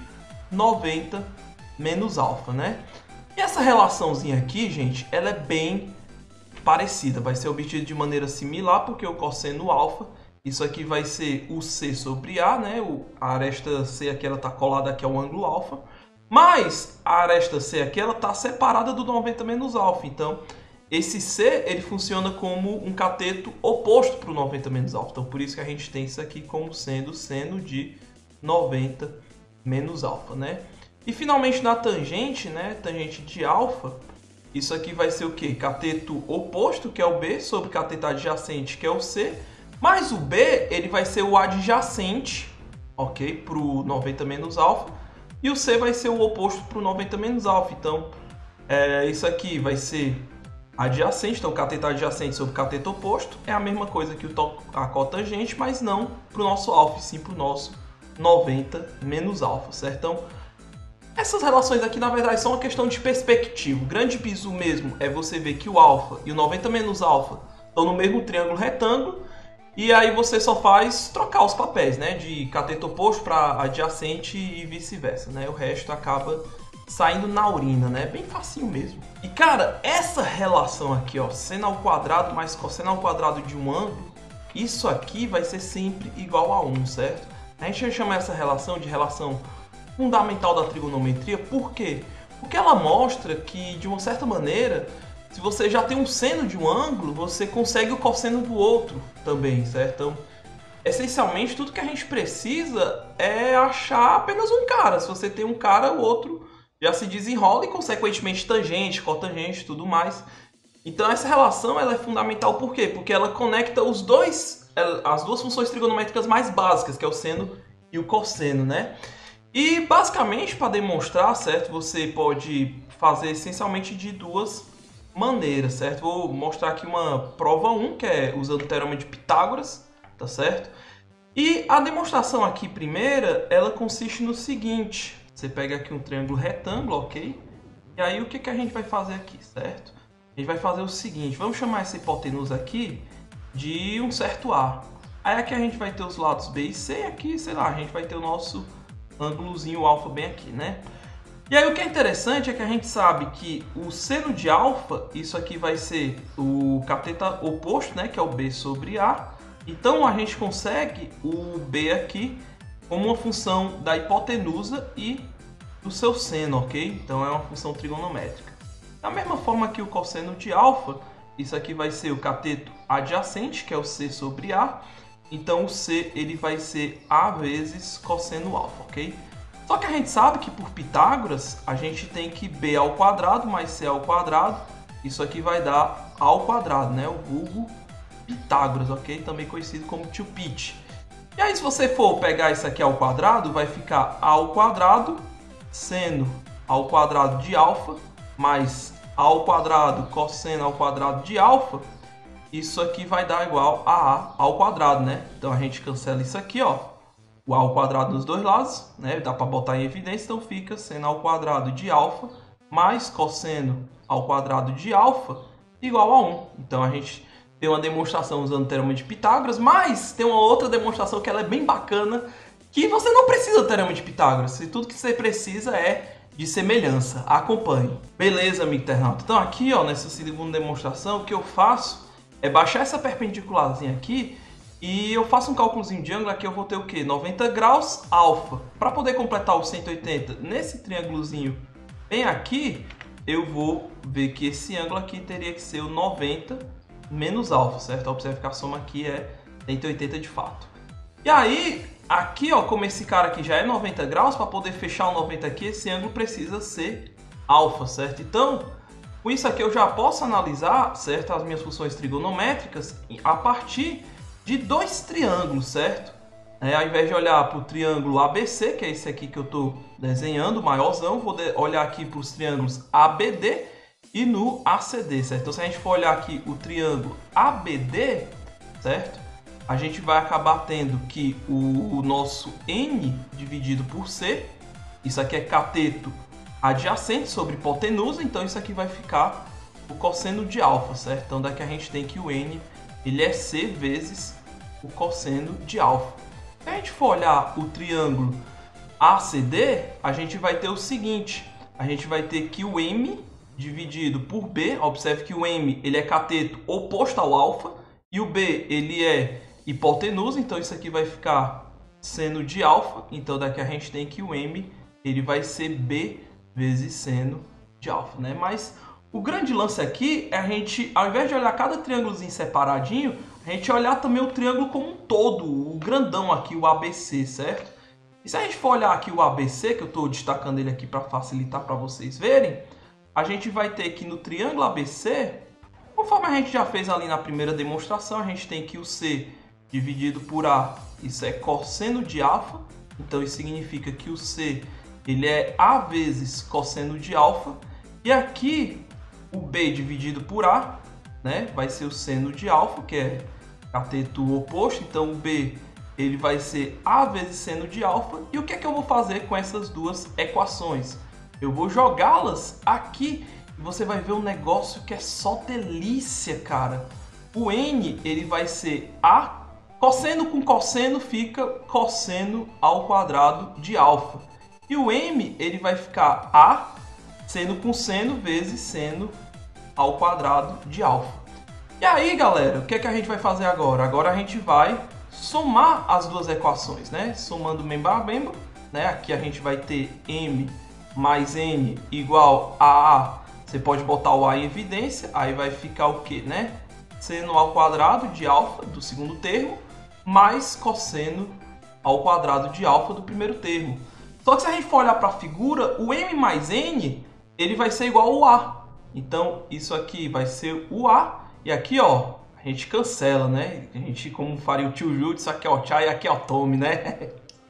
S1: 90 menos alfa, né? E essa relaçãozinha aqui, gente, ela é bem parecida, vai ser obtida de maneira similar, porque o cosseno alfa, isso aqui vai ser o C sobre A, né? A aresta C aqui, ela tá colada aqui ao ângulo alfa. Mas a aresta C aqui ela está separada do 90 menos alfa. Então, esse C ele funciona como um cateto oposto para o 90 menos alfa. Então, por isso que a gente tem isso aqui como sendo seno de 90 menos alfa, né? E finalmente na tangente, né? Tangente de alfa, isso aqui vai ser o quê? Cateto oposto, que é o B, sobre cateto adjacente, que é o C. Mas o B ele vai ser o adjacente, ok? Para o 90 menos alfa. E o C vai ser o oposto para o 90 menos alfa. Então, isso aqui vai ser adjacente. Então, cateto adjacente sobre cateto oposto é a mesma coisa que a cotangente, mas não para o nosso alfa, e sim para o nosso 90 menos alfa, certo? Então, essas relações aqui, na verdade, são uma questão de perspectiva. O grande bizu mesmo é você ver que o alfa e o 90 menos alfa estão no mesmo triângulo retângulo. E aí você só faz trocar os papéis, né? De cateto oposto para adjacente e vice-versa, né? O resto acaba saindo na urina, né? Bem facinho mesmo. E, cara, essa relação aqui, ó, seno ao quadrado mais cosseno ao quadrado de um ângulo, isso aqui vai ser sempre igual a 1, certo? A gente chama essa relação de relação fundamental da trigonometria. Por quê? Porque ela mostra que, de uma certa maneira, se você já tem um seno de um ângulo, você consegue o cosseno do outro também, certo? Então, essencialmente, tudo que a gente precisa é achar apenas um cara. Se você tem um cara, o outro já se desenrola e, consequentemente, tangente, cotangente e tudo mais. Então, essa relação ela é fundamental. Por quê? Porque ela conecta as duas funções trigonométricas mais básicas, que é o seno e o cosseno, né? E, basicamente, para demonstrar, certo? Você pode fazer essencialmente de duas maneiras, certo? Vou mostrar aqui uma prova 1, que é usando o teorema de Pitágoras, tá certo? E a demonstração aqui primeira, ela consiste no seguinte: você pega aqui um triângulo retângulo, ok? E aí o que a gente vai fazer aqui, certo? A gente vai fazer o seguinte, vamos chamar essa hipotenusa aqui de um certo A. Aí aqui a gente vai ter os lados B e C, e aqui, sei lá, a gente vai ter o nosso ângulozinho alfa bem aqui, né? E aí o que é interessante é que a gente sabe que o seno de alfa, isso aqui vai ser o cateto oposto, né, que é o B sobre A. Então a gente consegue o B aqui como uma função da hipotenusa e do seu seno, ok? Então é uma função trigonométrica. Da mesma forma que o cosseno de alfa, isso aqui vai ser o cateto adjacente, que é o C sobre A. Então o C ele vai ser A vezes cosseno alfa, ok? Só que a gente sabe que por Pitágoras a gente tem que B ao quadrado mais C ao quadrado. Isso aqui vai dar A ao quadrado, né? O vulgo Pitágoras, ok? Também conhecido como tio Pit. E aí se você for pegar isso aqui ao quadrado, vai ficar A ao quadrado seno ao quadrado de alfa mais A ao quadrado cosseno ao quadrado de alfa. isso aqui vai dar igual a ao quadrado, né? Então a gente cancela isso aqui, ó. O a ao quadrado nos dois lados, né? Dá para botar em evidência, então fica seno ao quadrado de alfa mais cosseno ao quadrado de alfa igual a 1. Então a gente tem uma demonstração usando o teorema de Pitágoras, mas tem uma outra demonstração que ela é bem bacana, que você não precisa do teorema de Pitágoras, e tudo que você precisa é de semelhança. Acompanhe. Beleza, amigo internauta? Então aqui, ó, nessa segunda demonstração, o que eu faço é baixar essa perpendicularzinha aqui e eu faço um cálculozinho de ângulo. Aqui eu vou ter o quê? 90 graus alfa. Para poder completar os 180 nesse triângulozinho bem aqui, eu vou ver que esse ângulo aqui teria que ser o 90 menos alfa, certo? Observe que a soma aqui é 180 de fato. E aí, aqui, ó, como esse cara aqui já é 90 graus, para poder fechar o 90 aqui, esse ângulo precisa ser alfa, certo? Então, com isso aqui eu já posso analisar, certo, as minhas funções trigonométricas a partir de dois triângulos, certo? Ao invés de olhar para o triângulo ABC, que é esse aqui que eu estou desenhando, maiorzão, vou olhar aqui para os triângulos ABD e no ACD, certo? Então, se a gente for olhar aqui o triângulo ABD, certo? A gente vai acabar tendo que o nosso N dividido por C, isso aqui é cateto adjacente sobre hipotenusa, então isso aqui vai ficar o cosseno de alfa, certo? Então daqui a gente tem que o N, ele é C vezes o cosseno de alfa. Se a gente for olhar o triângulo ACD, a gente vai ter o seguinte, a gente vai ter que o M dividido por B, observe que o M ele é cateto oposto ao alfa, e o B ele é hipotenusa, então isso aqui vai ficar seno de alfa, então daqui a gente tem que o M ele vai ser B vezes seno de alfa, né? Mas o grande lance aqui é a gente, ao invés de olhar cada triângulozinho separadinho, a gente olhar também o triângulo como um todo, o grandão aqui, o ABC, certo? E se a gente for olhar aqui o ABC, que eu estou destacando ele aqui para facilitar para vocês verem, a gente vai ter que no triângulo ABC, conforme a gente já fez ali na primeira demonstração, a gente tem que o C dividido por A, isso é cosseno de alfa, então isso significa que o C ele é A vezes cosseno de alfa, e aqui o B dividido por A, né, vai ser o seno de alfa, que é cateto oposto, então o B ele vai ser A vezes seno de alfa, e o que é que eu vou fazer com essas duas equações? Eu vou jogá-las aqui, e você vai ver um negócio que é só delícia, cara. O N ele vai ser A, cosseno com cosseno fica cosseno ao quadrado de alfa. E o M ele vai ficar A seno com seno vezes seno ao quadrado de alfa. E aí, galera, o que é que a gente vai fazer agora? Agora a gente vai somar as duas equações, né? Somando membro a membro, né? Aqui a gente vai ter M mais N igual a A. Você pode botar o A em evidência, aí vai ficar o quê, né? Seno ao quadrado de alfa do segundo termo mais cosseno ao quadrado de alfa do primeiro termo. Só que se a gente for olhar para a figura, o M mais N ele vai ser igual ao A. Então isso aqui vai ser o A, e aqui, ó, a gente cancela, né? A gente, como faria o tio Júlio, isso aqui é o Tchá e aqui é o Tome, né?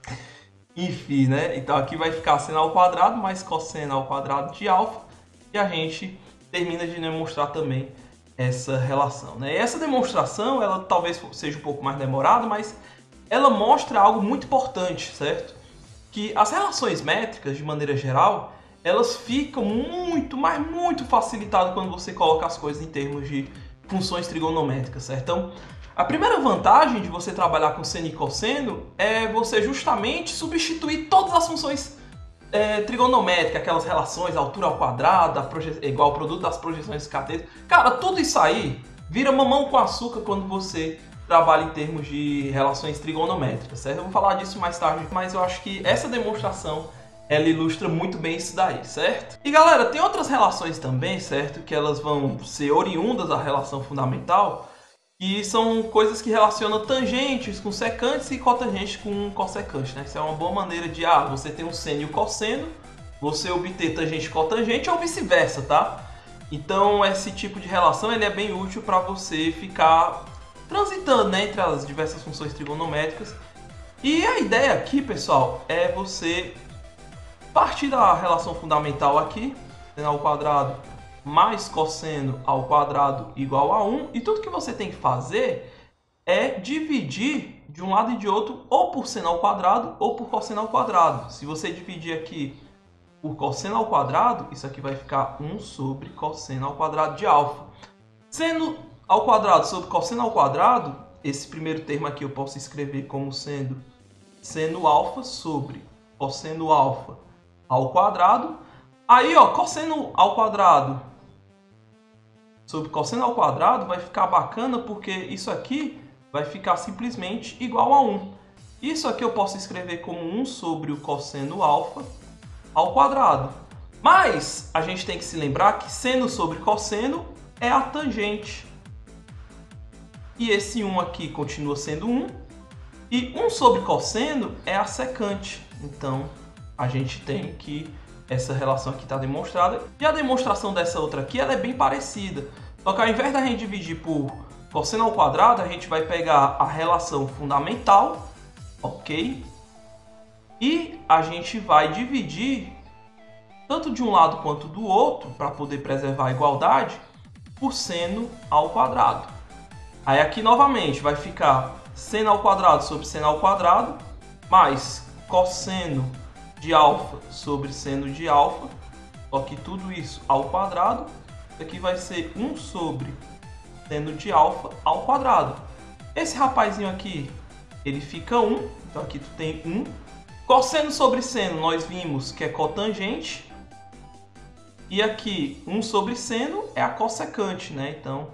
S1: Enfim, né? Então aqui vai ficar seno ao quadrado mais cosseno ao quadrado de alfa, e a gente termina de demonstrar também essa relação, né? E essa demonstração, ela talvez seja um pouco mais demorada, mas ela mostra algo muito importante, certo? Que as relações métricas, de maneira geral, elas ficam muito, mas muito facilitadas quando você coloca as coisas em termos de funções trigonométricas, certo? Então, a primeira vantagem de você trabalhar com seno e cosseno é você justamente substituir todas as funções trigonométricas, aquelas relações, altura ao quadrado, igual ao produto das projeções dos catetos. Cara, tudo isso aí vira mamão com açúcar quando você trabalha em termos de relações trigonométricas, certo? Eu vou falar disso mais tarde, mas eu acho que essa demonstração ela ilustra muito bem isso daí, certo? E galera, tem outras relações também, certo? Que elas vão ser oriundas da relação fundamental, e são coisas que relacionam tangentes com secantes e cotangentes com cossecantes, né? Isso é uma boa maneira de, você tem um seno e o cosseno, você obter tangente e cotangente ou vice-versa, tá? Então esse tipo de relação ele é bem útil para você ficar transitando, né, entre as diversas funções trigonométricas. E a ideia aqui, pessoal, é você partir da relação fundamental aqui, seno ao quadrado mais cosseno ao quadrado igual a 1. E tudo que você tem que fazer é dividir de um lado e de outro ou por seno ao quadrado ou por cosseno ao quadrado. Se você dividir aqui por cosseno ao quadrado, isso aqui vai ficar 1 sobre cosseno ao quadrado de alfa. Seno ao quadrado sobre cosseno ao quadrado, esse primeiro termo aqui eu posso escrever como sendo seno alfa sobre cosseno alfa ao quadrado. Aí, ó, cosseno ao quadrado sobre cosseno ao quadrado vai ficar bacana porque isso aqui vai ficar simplesmente igual a 1. Isso aqui eu posso escrever como 1 sobre o cosseno alfa ao quadrado. Mas a gente tem que se lembrar que seno sobre cosseno é a tangente. E esse 1 aqui continua sendo 1. E 1 sobre cosseno é a secante. Então a gente tem que essa relação aqui está demonstrada. E a demonstração dessa outra aqui ela é bem parecida. Só que ao invés da gente dividir por cosseno ao quadrado, a gente vai pegar a relação fundamental, ok? E a gente vai dividir tanto de um lado quanto do outro, para poder preservar a igualdade, por seno ao quadrado. Aí aqui novamente vai ficar seno ao quadrado sobre seno ao quadrado, mais cosseno de alfa sobre seno de alfa, só que tudo isso ao quadrado. Isso aqui vai ser 1 sobre seno de alfa ao quadrado. Esse rapazinho aqui, ele fica 1, então aqui tu tem 1. Cosseno sobre seno, nós vimos que é cotangente. E aqui, 1 sobre seno é a cossecante, né? Então,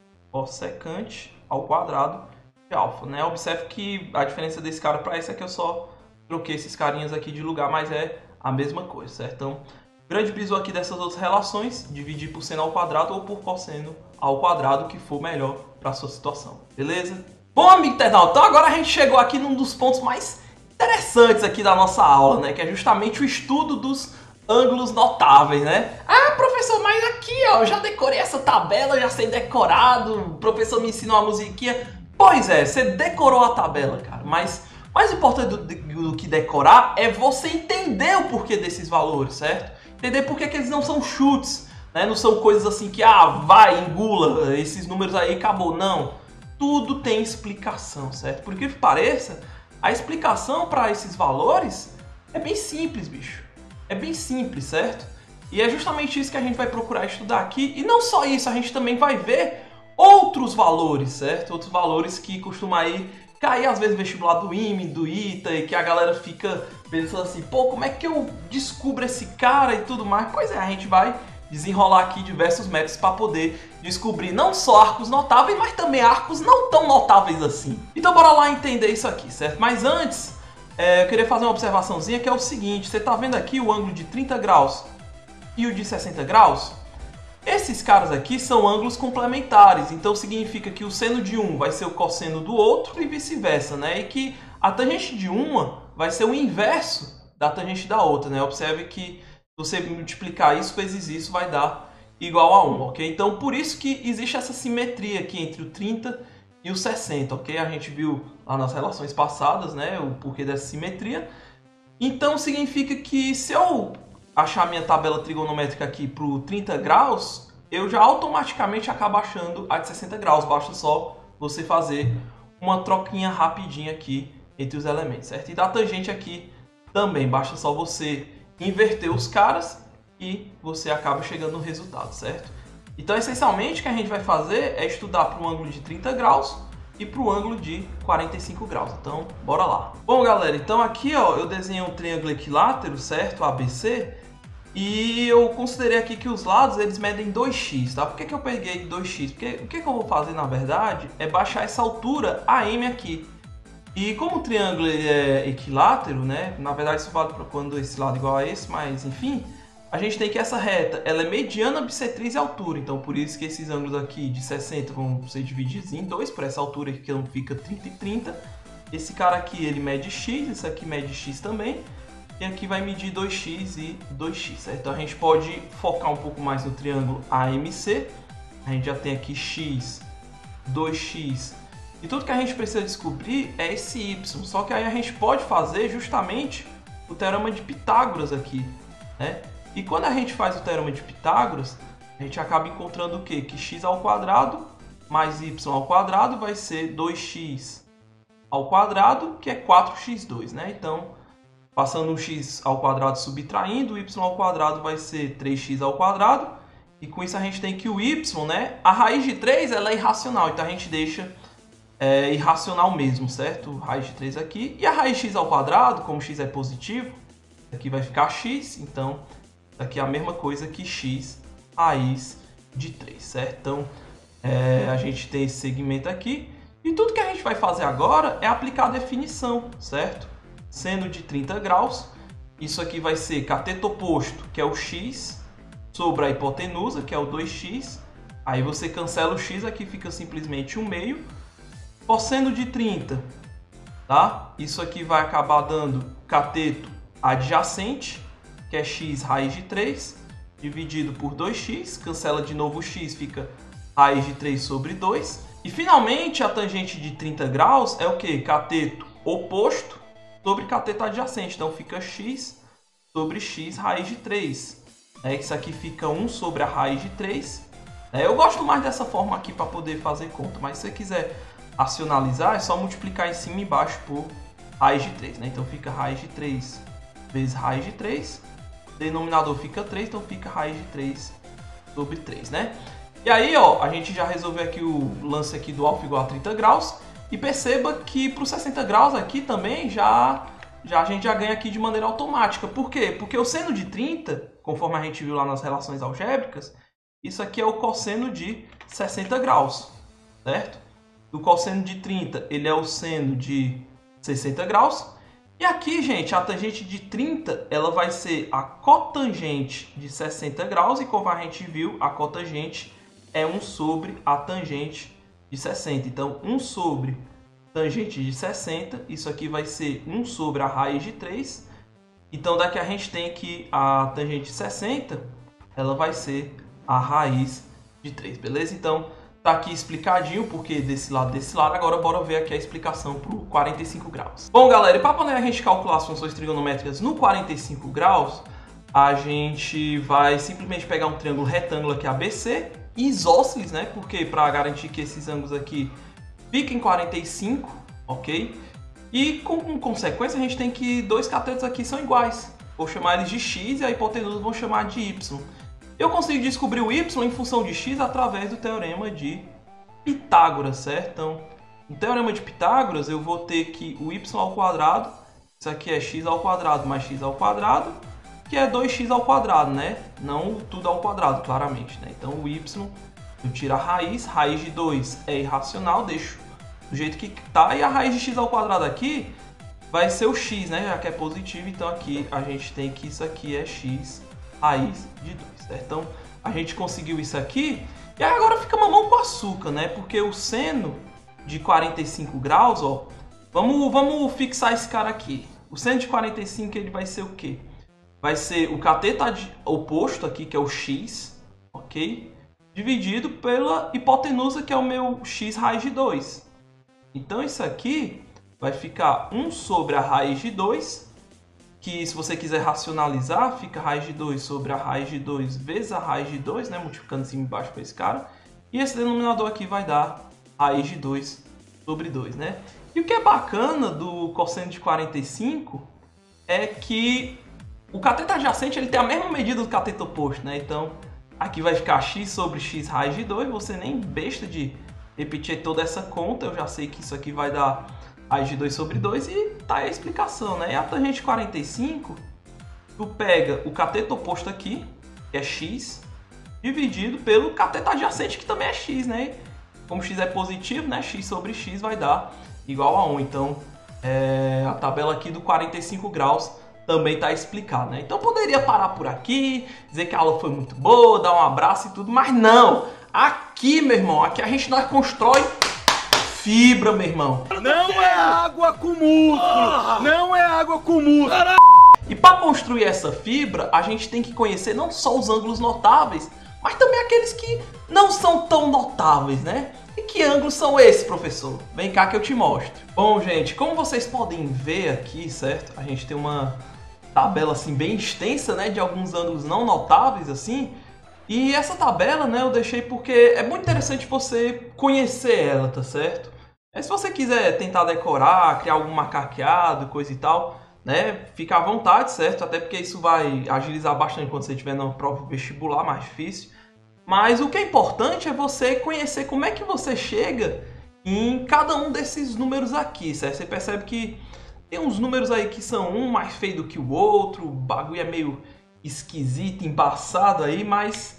S1: cossecante ao quadrado de alfa, né? Observe que a diferença desse cara para esse é que eu só troquei esses carinhas aqui de lugar, mas é a mesma coisa, certo? Então, grande bizu aqui dessas outras relações, dividir por seno ao quadrado ou por cosseno ao quadrado, que for melhor para a sua situação, beleza? Bom, amigo internauta, então agora a gente chegou aqui num dos pontos mais interessantes aqui da nossa aula, né? Que é justamente o estudo dos ângulos notáveis, né? Ah, professor, mas aqui, ó, eu já decorei essa tabela, já sei decorado, o professor me ensinou uma musiquinha. Pois é, você decorou a tabela, cara, mas o mais importante do que decorar é você entender o porquê desses valores, certo? Entender por que eles não são chutes, né? Não são coisas assim que, vai, engula, esses números aí, acabou. Não, tudo tem explicação, certo? Por que pareça, a explicação para esses valores é bem simples, bicho. É bem simples, certo? E é justamente isso que a gente vai procurar estudar aqui. E não só isso, a gente também vai ver outros valores, certo? Outros valores que costumam aí cair às vezes no vestibular do IME, do ITA, e que a galera fica pensando assim, pô, como é que eu descubro esse cara e tudo mais? Pois é, a gente vai desenrolar aqui diversos métodos para poder descobrir não só arcos notáveis, mas também arcos não tão notáveis assim. Então bora lá entender isso aqui, certo? Mas antes, eu queria fazer uma observaçãozinha que é o seguinte, você tá vendo aqui o ângulo de 30 graus e o de 60 graus? Esses caras aqui são ângulos complementares, então significa que o seno de um vai ser o cosseno do outro e vice-versa, né? E que a tangente de uma vai ser o inverso da tangente da outra, né? Observe que se você multiplicar isso vezes isso vai dar igual a 1, ok? Então por isso que existe essa simetria aqui entre o 30 e o 60, ok? A gente viu lá nas relações passadas, né, o porquê dessa simetria. Então significa que se eu achar minha tabela trigonométrica aqui para o 30 graus, eu já automaticamente acabo achando a de 60 graus. Basta só você fazer uma troquinha rapidinha aqui entre os elementos, certo? E da tangente aqui também, basta só você inverter os caras e você acaba chegando no resultado, certo? Então, essencialmente, o que a gente vai fazer é estudar para o ângulo de 30 graus e para o ângulo de 45 graus. Então, bora lá. Bom, galera, então aqui, ó, eu desenhei um triângulo equilátero, certo? ABC. E eu considerei aqui que os lados, eles medem 2x, tá? Por que eu peguei 2x? Porque o que eu vou fazer, na verdade, é baixar essa altura AM aqui. E como o triângulo é equilátero, né? Na verdade, isso vale para quando esse lado é igual a esse, mas enfim, a gente tem que essa reta, ela é mediana, bissetriz e altura. Então, por isso que esses ângulos aqui de 60 vão ser divididos em 2, por essa altura aqui que não fica 30 e 30. Esse cara aqui, ele mede x, esse aqui mede x também. E aqui vai medir 2x e 2x, certo? Então, a gente pode focar um pouco mais no triângulo AMC. A gente já tem aqui x, 2x. E tudo que a gente precisa descobrir é esse y. Só que aí a gente pode fazer justamente o teorema de Pitágoras aqui, né? E quando a gente faz o teorema de Pitágoras, a a gente acaba encontrando o quê? Que x ao quadrado mais y ao quadrado vai ser 2x ao quadrado, que é 4x2, né? Então, passando o x ao quadrado subtraindo, o y ao quadrado vai ser 3x ao quadrado. E com isso a gente tem que o y, né? A raiz de 3 ela é irracional, então a gente deixa irracional mesmo, certo? Raiz de 3 aqui. E a raiz de x ao quadrado, como x é positivo, aqui vai ficar x, então aqui é a mesma coisa que x raiz de 3, certo? Então, a gente tem esse segmento aqui. E tudo que a gente vai fazer agora é aplicar a definição, certo? Seno de 30 graus, isso aqui vai ser cateto oposto, que é o x, sobre a hipotenusa, que é o 2x. Aí você cancela o x, aqui fica simplesmente 1/2. Cosseno de 30, tá? Isso aqui vai acabar dando cateto adjacente, que é x raiz de 3, dividido por 2x. Cancela de novo o x, fica raiz de 3 sobre 2. E finalmente a tangente de 30 graus é o que? Cateto oposto sobre cateto adjacente. Então fica x sobre x raiz de 3. Isso aqui fica 1 sobre a raiz de 3. Eu gosto mais dessa forma aqui para poder fazer conta. Mas se você quiser racionalizar, é só multiplicar em cima e embaixo por raiz de 3. Então fica raiz de 3 vezes raiz de 3. Denominador fica 3, então fica raiz de 3 sobre 3, né? E aí, ó, a gente já resolveu aqui o lance aqui do alfa igual a 30 graus. E perceba que para os 60 graus aqui também a gente já ganha aqui de maneira automática. Por quê? Porque o seno de 30, conforme a gente viu lá nas relações algébricas, isso aqui é o cosseno de 60 graus, certo? O cosseno de 30, ele é o seno de 60 graus. E aqui, gente, a tangente de 30, ela vai ser a cotangente de 60 graus. E como a gente viu, a cotangente é 1 sobre a tangente de 60. Então, 1 sobre tangente de 60, isso aqui vai ser 1 sobre a raiz de 3. Então, daqui a gente tem que a tangente de 60, ela vai ser a raiz de 3, beleza? Então, tá aqui explicadinho o porquê desse lado. Agora, bora ver aqui a explicação para o 45 graus. Bom, galera, e para poder a gente calcular as funções trigonométricas no 45 graus, a gente vai simplesmente pegar um triângulo retângulo aqui ABC, isósceles, né? Porque para garantir que esses ângulos aqui fiquem 45, ok? E com consequência a gente tem que dois catetos aqui são iguais. Vou chamar eles de x e a hipotenusa vou chamar de y. Eu consigo descobrir o y em função de x através do teorema de Pitágoras, certo? Então, no teorema de Pitágoras eu vou ter que o y ao quadrado, isso aqui é x ao quadrado mais x ao quadrado, que é 2x ao quadrado, né? Não tudo ao quadrado, claramente, né? Então o y, eu tiro a raiz de 2 é irracional, deixo do jeito que tá, e a raiz de x ao quadrado aqui vai ser o x, né? Já que é positivo, então aqui a gente tem que isso aqui é x raiz de 2, certo? Então a gente conseguiu isso aqui, e aí agora fica mamão com açúcar, né? Porque o seno de 45 graus, ó, vamos fixar esse cara aqui. O seno de 45 ele vai ser o quê? Vai ser o cateto oposto aqui, que é o x, ok? Dividido pela hipotenusa, que é o meu x raiz de 2. Então isso aqui vai ficar 1 sobre a raiz de 2, que se você quiser racionalizar, fica a raiz de 2 sobre a raiz de 2 vezes a raiz de 2, né? Multiplicando cima e embaixo para esse cara. E esse denominador aqui vai dar raiz de 2 sobre 2, né? E o que é bacana do cosseno de 45 é que o cateto adjacente ele tem a mesma medida do cateto oposto, né? Então, aqui vai ficar x sobre x raiz de 2. Você nem besta de repetir toda essa conta. Eu já sei que isso aqui vai dar raiz de 2 sobre 2 e tá aí a explicação, né? E a tangente de 45, tu pega o cateto oposto aqui, que é x, dividido pelo cateto adjacente, que também é x, né? Como x é positivo, né? X sobre x vai dar igual a 1. Então, a tabela aqui do 45 graus também está explicado, né? Então poderia parar por aqui, dizer que a aula foi muito boa, dar um abraço e tudo, mas não! Aqui, meu irmão, aqui a gente constrói fibra, meu irmão.
S2: Não é água com músculo! Não é água com músculo!
S1: E para construir essa fibra, a gente tem que conhecer não só os ângulos notáveis, mas também aqueles que não são tão notáveis, né? E que ângulos são esses, professor? Vem cá que eu te mostro. Bom, gente, como vocês podem ver aqui, certo? A gente tem uma tabela assim bem extensa, né, de alguns ângulos não notáveis assim. E essa tabela, né, eu deixei porque é muito interessante você conhecer ela, tá certo? Se você quiser tentar decorar, criar algum macaqueado, coisa e tal, né, fica à vontade, certo? Até porque isso vai agilizar bastante quando você estiver no próprio vestibular, mais difícil. Mas o que é importante é você conhecer como é que você chega em cada um desses números aqui, certo? Você percebe que tem uns números aí que são um mais feio do que o outro, o bagulho é meio esquisito, embaçado aí, mas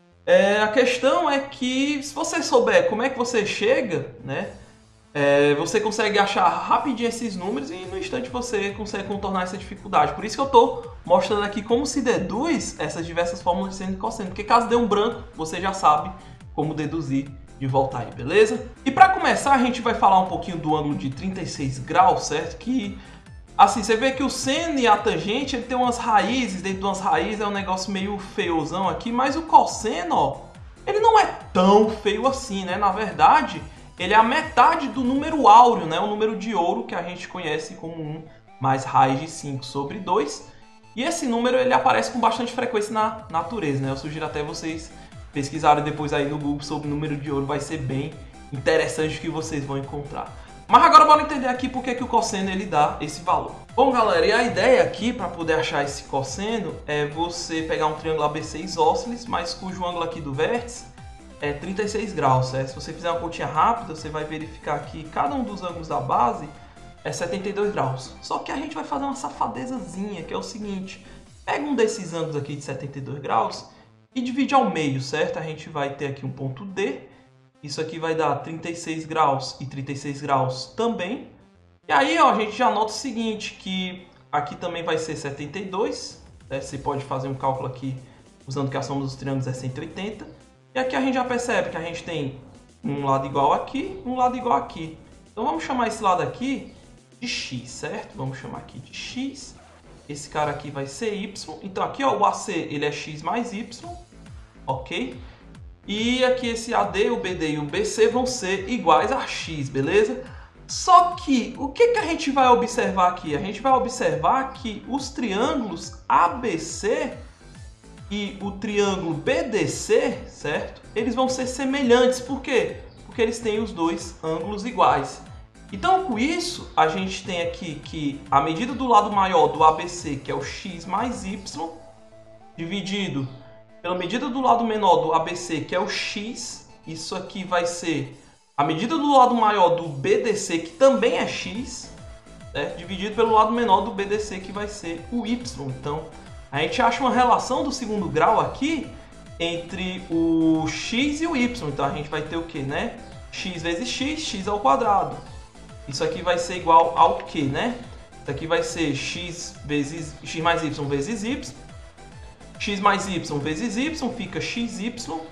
S1: a questão é que se você souber como é que você chega, né, você consegue achar rapidinho esses números e no instante você consegue contornar essa dificuldade. Por isso que eu estou mostrando aqui como se deduz essas diversas fórmulas de seno e cosseno, porque caso dê um branco, você já sabe como deduzir de volta aí, beleza? E para começar, a gente vai falar um pouquinho do ângulo de 36 graus, certo? Que, assim, você vê que o seno e a tangente, ele tem umas raízes, dentro de umas raízes é um negócio meio feiozão aqui, mas o cosseno, ó, ele não é tão feio assim, né? Na verdade, ele é a metade do número áureo, né? O número de ouro que a gente conhece como 1 mais raiz de 5 sobre 2. E esse número, ele aparece com bastante frequência na natureza, né? Eu sugiro até vocês pesquisarem depois aí no Google sobre o número de ouro, vai ser bem interessante o que vocês vão encontrar. Mas agora bora entender aqui porque que o cosseno ele dá esse valor. Bom, galera, e a ideia aqui para poder achar esse cosseno é você pegar um triângulo ABC isósceles, mas cujo ângulo aqui do vértice é 36 graus, certo? Se você fizer uma continha rápida, você vai verificar que cada um dos ângulos da base é 72 graus. Só que a gente vai fazer uma safadezazinha, que é o seguinte: pega um desses ângulos aqui de 72 graus e divide ao meio, certo? A gente vai ter aqui um ponto D. Isso aqui vai dar 36 graus e 36 graus também. E aí, ó, a gente já nota o seguinte, que aqui também vai ser 72. Né? Você pode fazer um cálculo aqui usando que a soma dos triângulos é 180. E aqui a gente já percebe que a gente tem um lado igual aqui, um lado igual aqui. Então vamos chamar esse lado aqui de x, certo? Vamos chamar aqui de x. Esse cara aqui vai ser y. Então aqui, ó, o AC ele é x mais y, ok? E aqui esse AD, o BD e o BC vão ser iguais a x, beleza? Só que o que a gente vai observar aqui? A gente vai observar que os triângulos ABC e o triângulo BDC, certo? Eles vão ser semelhantes. Por quê? Porque eles têm os dois ângulos iguais. Então, com isso, a gente tem aqui que a medida do lado maior do ABC, que é o x mais y, dividido pela medida do lado menor do ABC, que é o x, isso aqui vai ser a medida do lado maior do BDC, que também é x, certo? Dividido pelo lado menor do BDC, que vai ser o y. Então, a gente acha uma relação do segundo grau aqui entre o x e o y. Então, a gente vai ter o quê, né? X vezes x, x ao quadrado. Isso aqui vai ser igual ao quê, né? Isso aqui vai ser x mais y vezes y. X mais y vezes y fica xy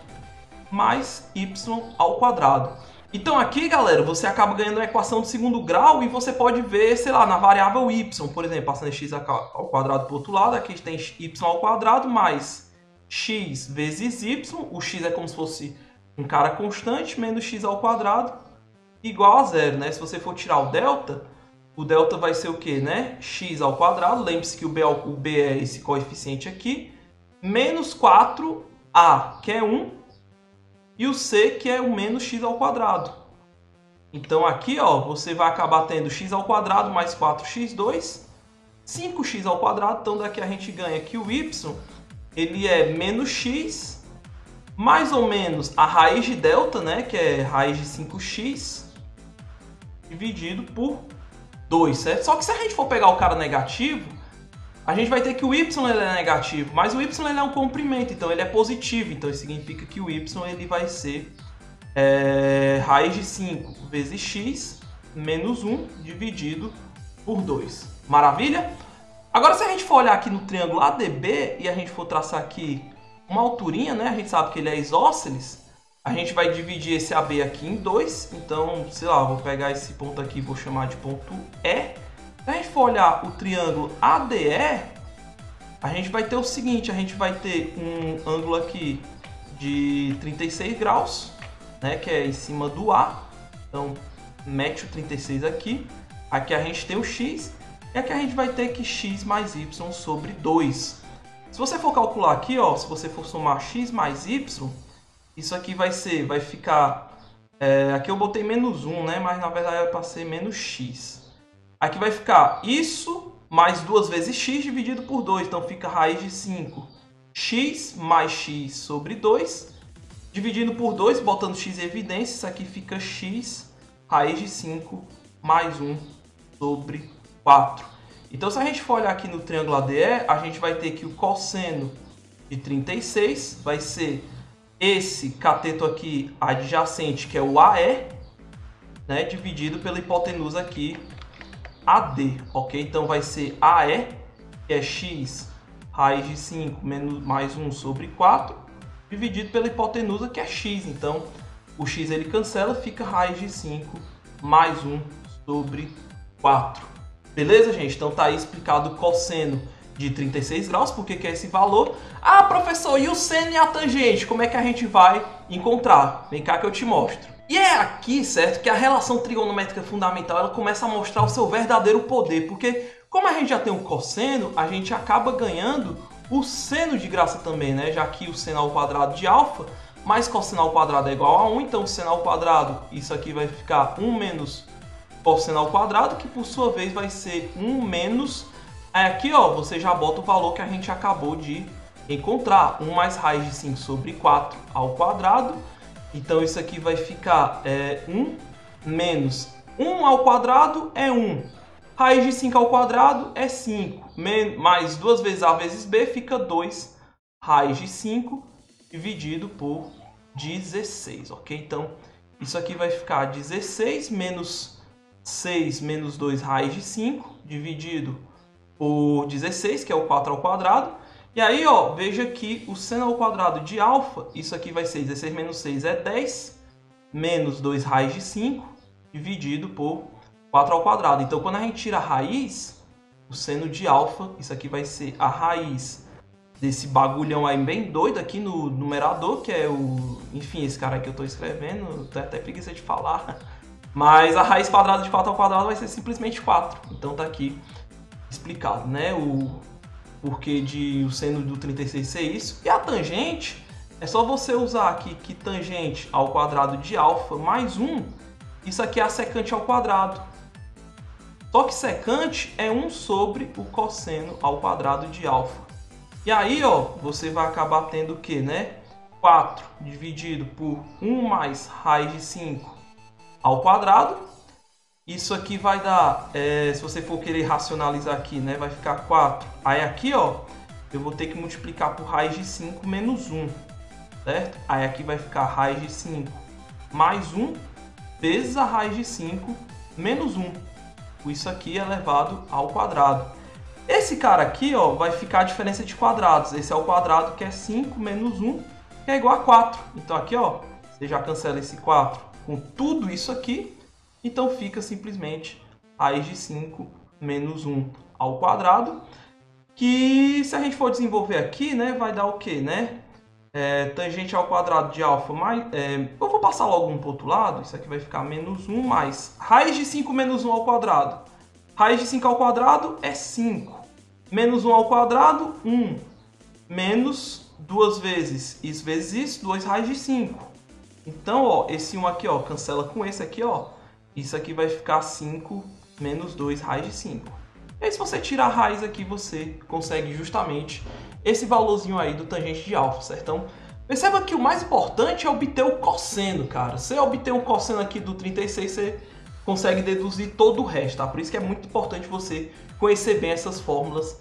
S1: mais y ao quadrado. Então aqui, galera, você acaba ganhando a equação do segundo grau e você pode ver, sei lá, na variável y, por exemplo, passando x ao quadrado para o outro lado, aqui a gente tem y ao quadrado mais x vezes y, o x é como se fosse um cara constante, menos x ao quadrado, igual a zero, né? Se você for tirar o delta vai ser o quê, né? X ao quadrado, lembre-se que o B é esse coeficiente aqui, menos 4a, que é 1, e o c, que é o menos x ao quadrado. Então aqui, ó, você vai acabar tendo x ao quadrado mais 4x2, 5x ao quadrado, então daqui a gente ganha que o y, ele é menos x, mais ou menos a raiz de delta, né, que é raiz de 5x, dividido por 2, certo? Só que se a gente for pegar o cara negativo, a gente vai ter que o y ele é negativo, mas o y ele é um comprimento, então ele é positivo. Então isso significa que o y ele vai ser raiz de 5 vezes x menos 1 dividido por 2. Maravilha? Agora se a gente for olhar aqui no triângulo ADB e a gente for traçar aqui uma alturinha, né? A gente sabe que ele é isósceles. A gente vai dividir esse AB aqui em 2. Então, sei lá, vou pegar esse ponto aqui e vou chamar de ponto E. Se a gente for olhar o triângulo ADE, a gente vai ter o seguinte, a gente vai ter um ângulo aqui de 36 graus, né, que é em cima do A. Então, mete o 36 aqui. Aqui a gente tem o x, e aqui a gente vai ter que x mais y sobre 2. Se você for calcular aqui, ó, se você for somar x mais y, isso aqui vai ficar... aqui eu botei menos 1, né? Mas na verdade é para ser menos x. Aqui vai ficar isso mais 2 vezes x dividido por 2. Então fica raiz de 5. X mais x sobre 2. Dividindo por 2, botando x em evidência, isso aqui fica x raiz de 5 mais 1 sobre 4. Então se a gente for olhar aqui no triângulo ADE, a gente vai ter que o cosseno de 36 vai ser esse cateto aqui adjacente, que é o AE, né, dividido pela hipotenusa aqui AD, ok? Então vai ser AE, que é x raiz de 5 mais 1 sobre 4, dividido pela hipotenusa, que é x. Então o x ele cancela, fica raiz de 5 mais 1 sobre 4. Beleza, gente? Então tá aí explicado o cosseno de 36 graus, porque que é esse valor. Ah, professor, e o seno e a tangente? Como é que a gente vai encontrar? Vem cá que eu te mostro. E é aqui, certo, que a relação trigonométrica fundamental ela começa a mostrar o seu verdadeiro poder, porque como a gente já tem o cosseno, a gente acaba ganhando o seno de graça também, né? Já que o seno ao quadrado de alfa mais cosseno ao quadrado é igual a 1, então o seno ao quadrado, isso aqui vai ficar 1 menos cosseno ao quadrado, que por sua vez vai ser 1 menos... Aqui, ó, você já bota o valor que a gente acabou de encontrar. 1 mais raiz de 5 sobre 4 ao quadrado. Então, isso aqui vai ficar 1 menos 1 ao quadrado é 1. Raiz de 5 ao quadrado é 5. Mais 2 vezes A vezes B fica 2. Raiz de 5 dividido por 16, ok? Então, isso aqui vai ficar 16 menos 6 menos 2 raiz de 5 dividido por 16, que é o 4 ao quadrado. E aí, ó, veja que o seno ao quadrado de alfa, isso aqui vai ser 16 menos 6 é 10, menos 2 raiz de 5, dividido por 4 ao quadrado. Então, quando a gente tira a raiz, o seno de alfa, isso aqui vai ser a raiz desse bagulhão aí bem doido aqui no numerador, que é o... Enfim, esse cara aqui eu estou escrevendo, tô até preguiça de falar. Mas a raiz quadrada de 4 ao quadrado vai ser simplesmente 4. Então, tá aqui explicado, né, o porquê de o seno do 36 ser isso. E a tangente, é só você usar aqui que tangente ao quadrado de alfa mais 1, isso aqui é a secante ao quadrado. Só que secante é 1 sobre o cosseno ao quadrado de alfa. E aí, ó, você vai acabar tendo o que, né? 4 dividido por 1 mais raiz de 5 ao quadrado. Isso aqui vai dar, se você for querer racionalizar aqui, né, vai ficar 4. Aí aqui, ó, eu vou ter que multiplicar por raiz de 5 menos 1, certo? Aí aqui vai ficar raiz de 5 mais 1 vezes a raiz de 5 menos 1. Isso aqui elevado ao quadrado. Esse cara aqui, ó, vai ficar a diferença de quadrados. Esse é o quadrado que é 5 menos 1, que é igual a 4. Então aqui, ó, você já cancela esse 4 com tudo isso aqui. Então fica simplesmente raiz de 5 menos 1 ao quadrado, que se a gente for desenvolver aqui, né, vai dar o quê, né? Tangente ao quadrado de alfa mais... eu vou passar logo um para o outro lado, isso aqui vai ficar menos 1 mais raiz de 5 menos 1 ao quadrado. Raiz de 5 ao quadrado é 5. Menos 1 ao quadrado, 1. Menos 2 vezes isso vezes isso, 2 raiz de 5. Então, ó, esse 1 aqui, ó, cancela com esse aqui, ó. Isso aqui vai ficar 5 menos 2 raiz de 5. E aí, se você tirar a raiz aqui, você consegue justamente esse valorzinho aí do tangente de alfa, certo? Então, perceba que o mais importante é obter o cosseno, cara. Se você obter um cosseno aqui do 36, você consegue deduzir todo o resto, tá? Por isso que é muito importante você conhecer bem essas fórmulas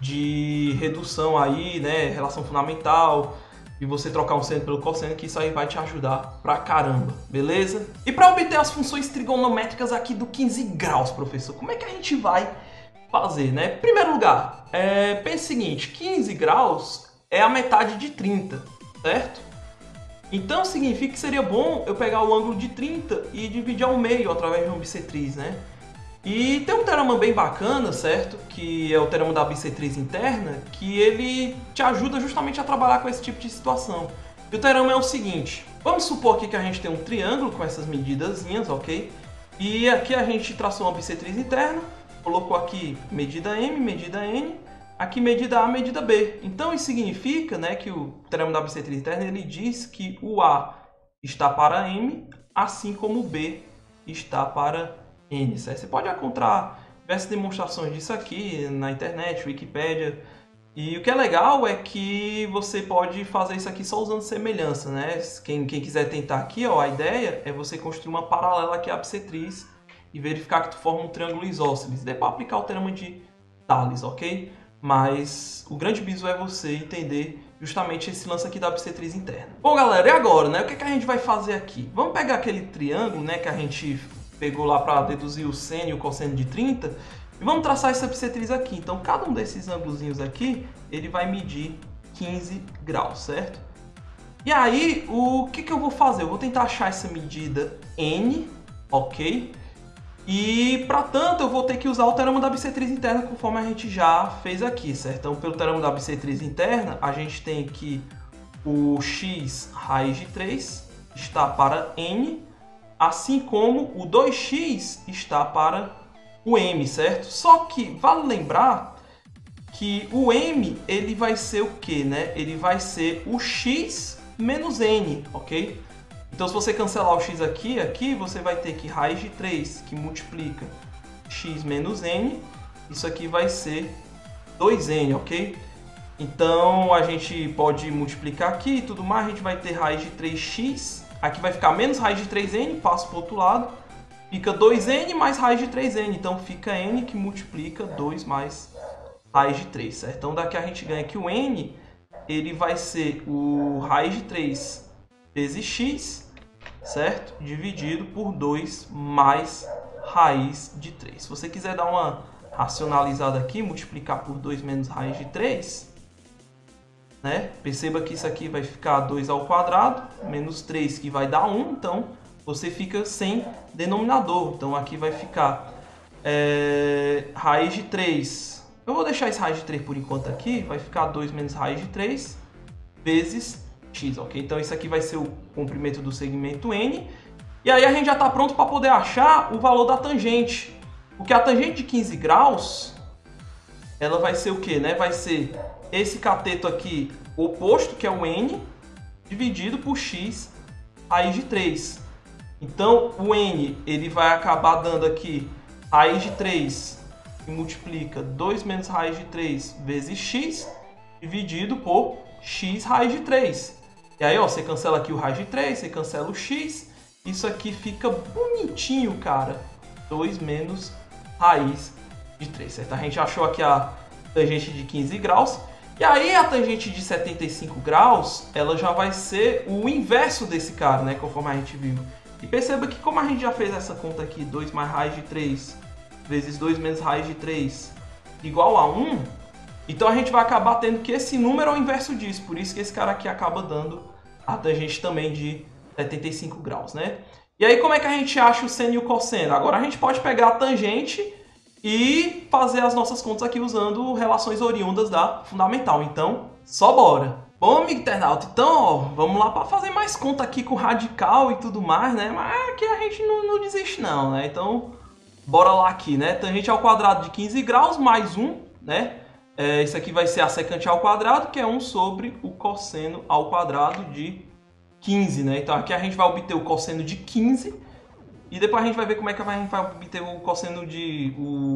S1: de redução aí, né? Relação fundamental, e você trocar um seno pelo cosseno, que isso aí vai te ajudar pra caramba, beleza? E para obter as funções trigonométricas aqui do 15 graus, professor, como é que a gente vai fazer, né? Em primeiro lugar, pense o seguinte, 15 graus é a metade de 30, certo? Então significa que seria bom eu pegar o ângulo de 30 e dividir ao meio através de uma bissetriz, né? E tem um teorema bem bacana, certo? Que é o teorema da bissetriz interna, que ele te ajuda justamente a trabalhar com esse tipo de situação. E o teorema é o seguinte, vamos supor aqui que a gente tem um triângulo com essas medidazinhas, ok? E aqui a gente traçou uma bissetriz interna, colocou aqui medida M, medida N, aqui medida A, medida B. Então isso significa, né, que o teorema da bissetriz interna ele diz que o A está para M, assim como o B está para N. Certo? Você pode encontrar diversas demonstrações disso aqui na internet, Wikipédia. E o que é legal é que você pode fazer isso aqui só usando semelhança, né? Quem quiser tentar aqui, ó, a ideia é você construir uma paralela aqui à bissetriz e verificar que tu forma um triângulo isósceles. Dê para aplicar o teorema de Tales, ok? Mas o grande bizu é você entender justamente esse lance aqui da bissetriz interna. Bom, galera, e agora, né? O que é que a gente vai fazer aqui? Vamos pegar aquele triângulo, né, que a gente pegou lá para deduzir o seno e o cosseno de 30 e vamos traçar essa bissetriz aqui. Então, cada um desses ângulozinhos aqui, ele vai medir 15 graus, certo? E aí, o que eu vou fazer? Eu vou tentar achar essa medida N, ok? E, para tanto, eu vou ter que usar o teorema da bissetriz interna, conforme a gente já fez aqui, certo? Então, pelo teorema da bissetriz interna, a gente tem que o x raiz de 3 está para N, assim como o 2x está para o M, certo? Só que vale lembrar que o M ele vai ser o quê, né? Ele vai ser o x menos N, ok? Então se você cancelar o x aqui você vai ter que raiz de 3 que multiplica x menos N, isso aqui vai ser 2N, ok? Então a gente pode multiplicar aqui e tudo mais, a gente vai ter raiz de 3x, aqui vai ficar menos raiz de 3N, passo para o outro lado, fica 2N mais raiz de 3N, então fica N que multiplica 2 mais raiz de 3, certo? Então daqui a gente ganha que o N, ele vai ser o raiz de 3 vezes x, certo? Dividido por 2 mais raiz de 3. Se você quiser dar uma racionalizada aqui, multiplicar por 2 menos raiz de 3, né? Perceba que isso aqui vai ficar 2 ao quadrado, menos 3 que vai dar 1, então você fica sem denominador. Então aqui vai ficar raiz de 3. Eu vou deixar esse raiz de 3 por enquanto aqui. Vai ficar 2 menos raiz de 3 vezes x, ok? Então isso aqui vai ser o comprimento do segmento N. E aí a gente já está pronto para poder achar o valor da tangente. Porque a tangente de 15 graus, ela vai ser o quê, né? Vai ser esse cateto aqui oposto, que é o N, dividido por x raiz de 3. Então, o N ele vai acabar dando aqui raiz de 3, que multiplica 2 menos raiz de 3 vezes x, dividido por x raiz de 3. E aí, ó, você cancela aqui o raiz de 3, você cancela o x, isso aqui fica bonitinho, cara. 2 menos raiz de 3, certo? A gente achou aqui a tangente de 15 graus. E aí, a tangente de 75 graus, ela já vai ser o inverso desse cara, né? Conforme a gente viu. E perceba que como a gente já fez essa conta aqui, 2 mais raiz de 3 vezes 2 menos raiz de 3 igual a 1, então a gente vai acabar tendo que esse número é o inverso disso, por isso que esse cara aqui acaba dando a tangente também de 75 graus, né? E aí como é que a gente acha o seno e o cosseno? Agora a gente pode pegar a tangente e fazer as nossas contas aqui usando relações oriundas da fundamental, então só bora! Bom, amigo internauta, então ó, vamos lá para fazer mais conta aqui com radical e tudo mais, né? Mas aqui a gente não desiste não, né? Então, bora lá aqui, né? Tangente ao quadrado de 15 graus mais 1, né? Isso aqui vai ser a secante ao quadrado, que é 1 sobre o cosseno ao quadrado de 15, né? Então aqui a gente vai obter o cosseno de 15 e depois a gente vai ver como é que a gente vai obter o cosseno de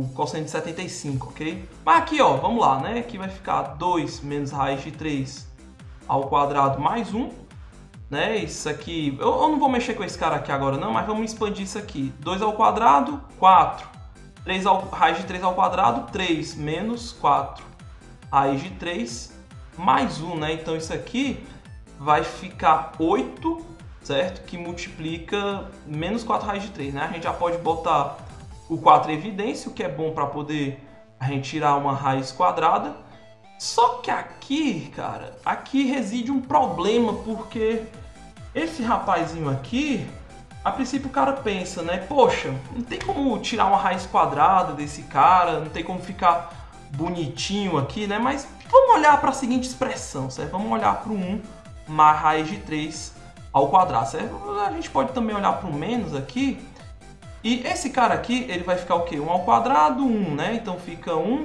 S1: 75, ok? Mas aqui, ó, vamos lá, né? Aqui vai ficar 2 menos raiz de 3 ao quadrado mais 1, né? Isso aqui, eu não vou mexer com esse cara aqui agora não, mas vamos expandir isso aqui. 2 ao quadrado, 4. Raiz de 3 ao quadrado, 3 menos 4. Raiz de 3 mais 1, né? Então isso aqui vai ficar 8, certo? Que multiplica menos 4 raiz de 3, né? A gente já pode botar o 4 em evidência, o que é bom para poder a gente tirar uma raiz quadrada. Só que aqui, cara, aqui reside um problema, porque esse rapazinho aqui, a princípio o cara pensa, né? Poxa, não tem como tirar uma raiz quadrada desse cara, não tem como ficar bonitinho aqui, né? Mas vamos olhar para a seguinte expressão, certo? Vamos olhar para o 1 mais raiz de 3 ao quadrado, certo? A gente pode também olhar para o menos aqui. E esse cara aqui, ele vai ficar o quê? 1 ao quadrado, 1, né? Então fica 1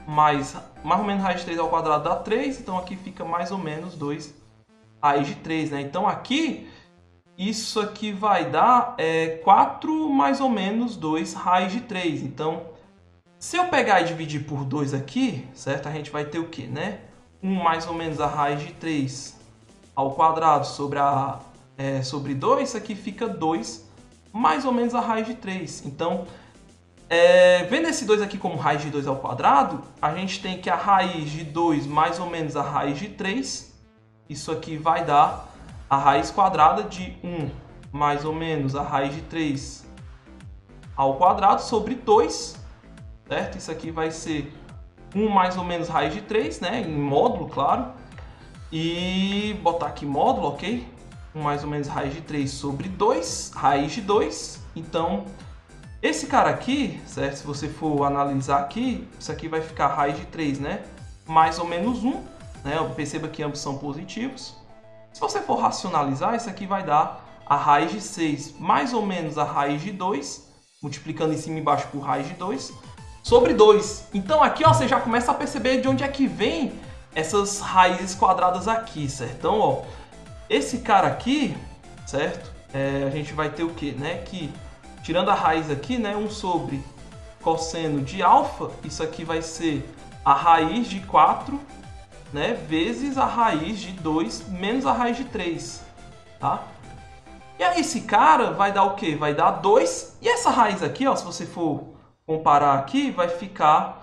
S1: mais ou menos raiz de 3 ao quadrado dá 3, então aqui fica mais ou menos 2 raiz de 3, né? Então aqui, isso aqui vai dar 4 mais ou menos 2 raiz de 3. Então, se eu pegar e dividir por 2 aqui, certo? A gente vai ter o quê, né? 1 mais ou menos a raiz de 3 ao quadrado sobre 2, isso aqui fica 2 mais ou menos a raiz de 3. Então, vendo esse 2 aqui como raiz de 2 ao quadrado, a gente tem que a raiz de 2 mais ou menos a raiz de 3, isso aqui vai dar a raiz quadrada de 1 mais ou menos a raiz de 3 ao quadrado sobre 2, certo? Isso aqui vai ser 1 mais ou menos raiz de 3, né? Em módulo, claro. E botar aqui módulo, ok? 1 mais ou menos raiz de 3 sobre 2, raiz de 2. Então, esse cara aqui, certo? Se você for analisar aqui, isso aqui vai ficar raiz de 3, né? Mais ou menos 1, né? Perceba que ambos são positivos. Se você for racionalizar, isso aqui vai dar a raiz de 6 mais ou menos a raiz de 2, multiplicando em cima e embaixo por raiz de 2, sobre 2. Então aqui, ó, você já começa a perceber de onde é que vem essas raízes quadradas aqui, certo? Então, ó, esse cara aqui, certo? A gente vai ter o quê, né? Que, tirando a raiz aqui, né? 1 sobre cosseno de alfa, isso aqui vai ser a raiz de 4, né? Vezes a raiz de 2 menos a raiz de 3, tá? E aí esse cara vai dar o quê? Vai dar 2. E essa raiz aqui, ó, se você for comparar aqui, vai ficar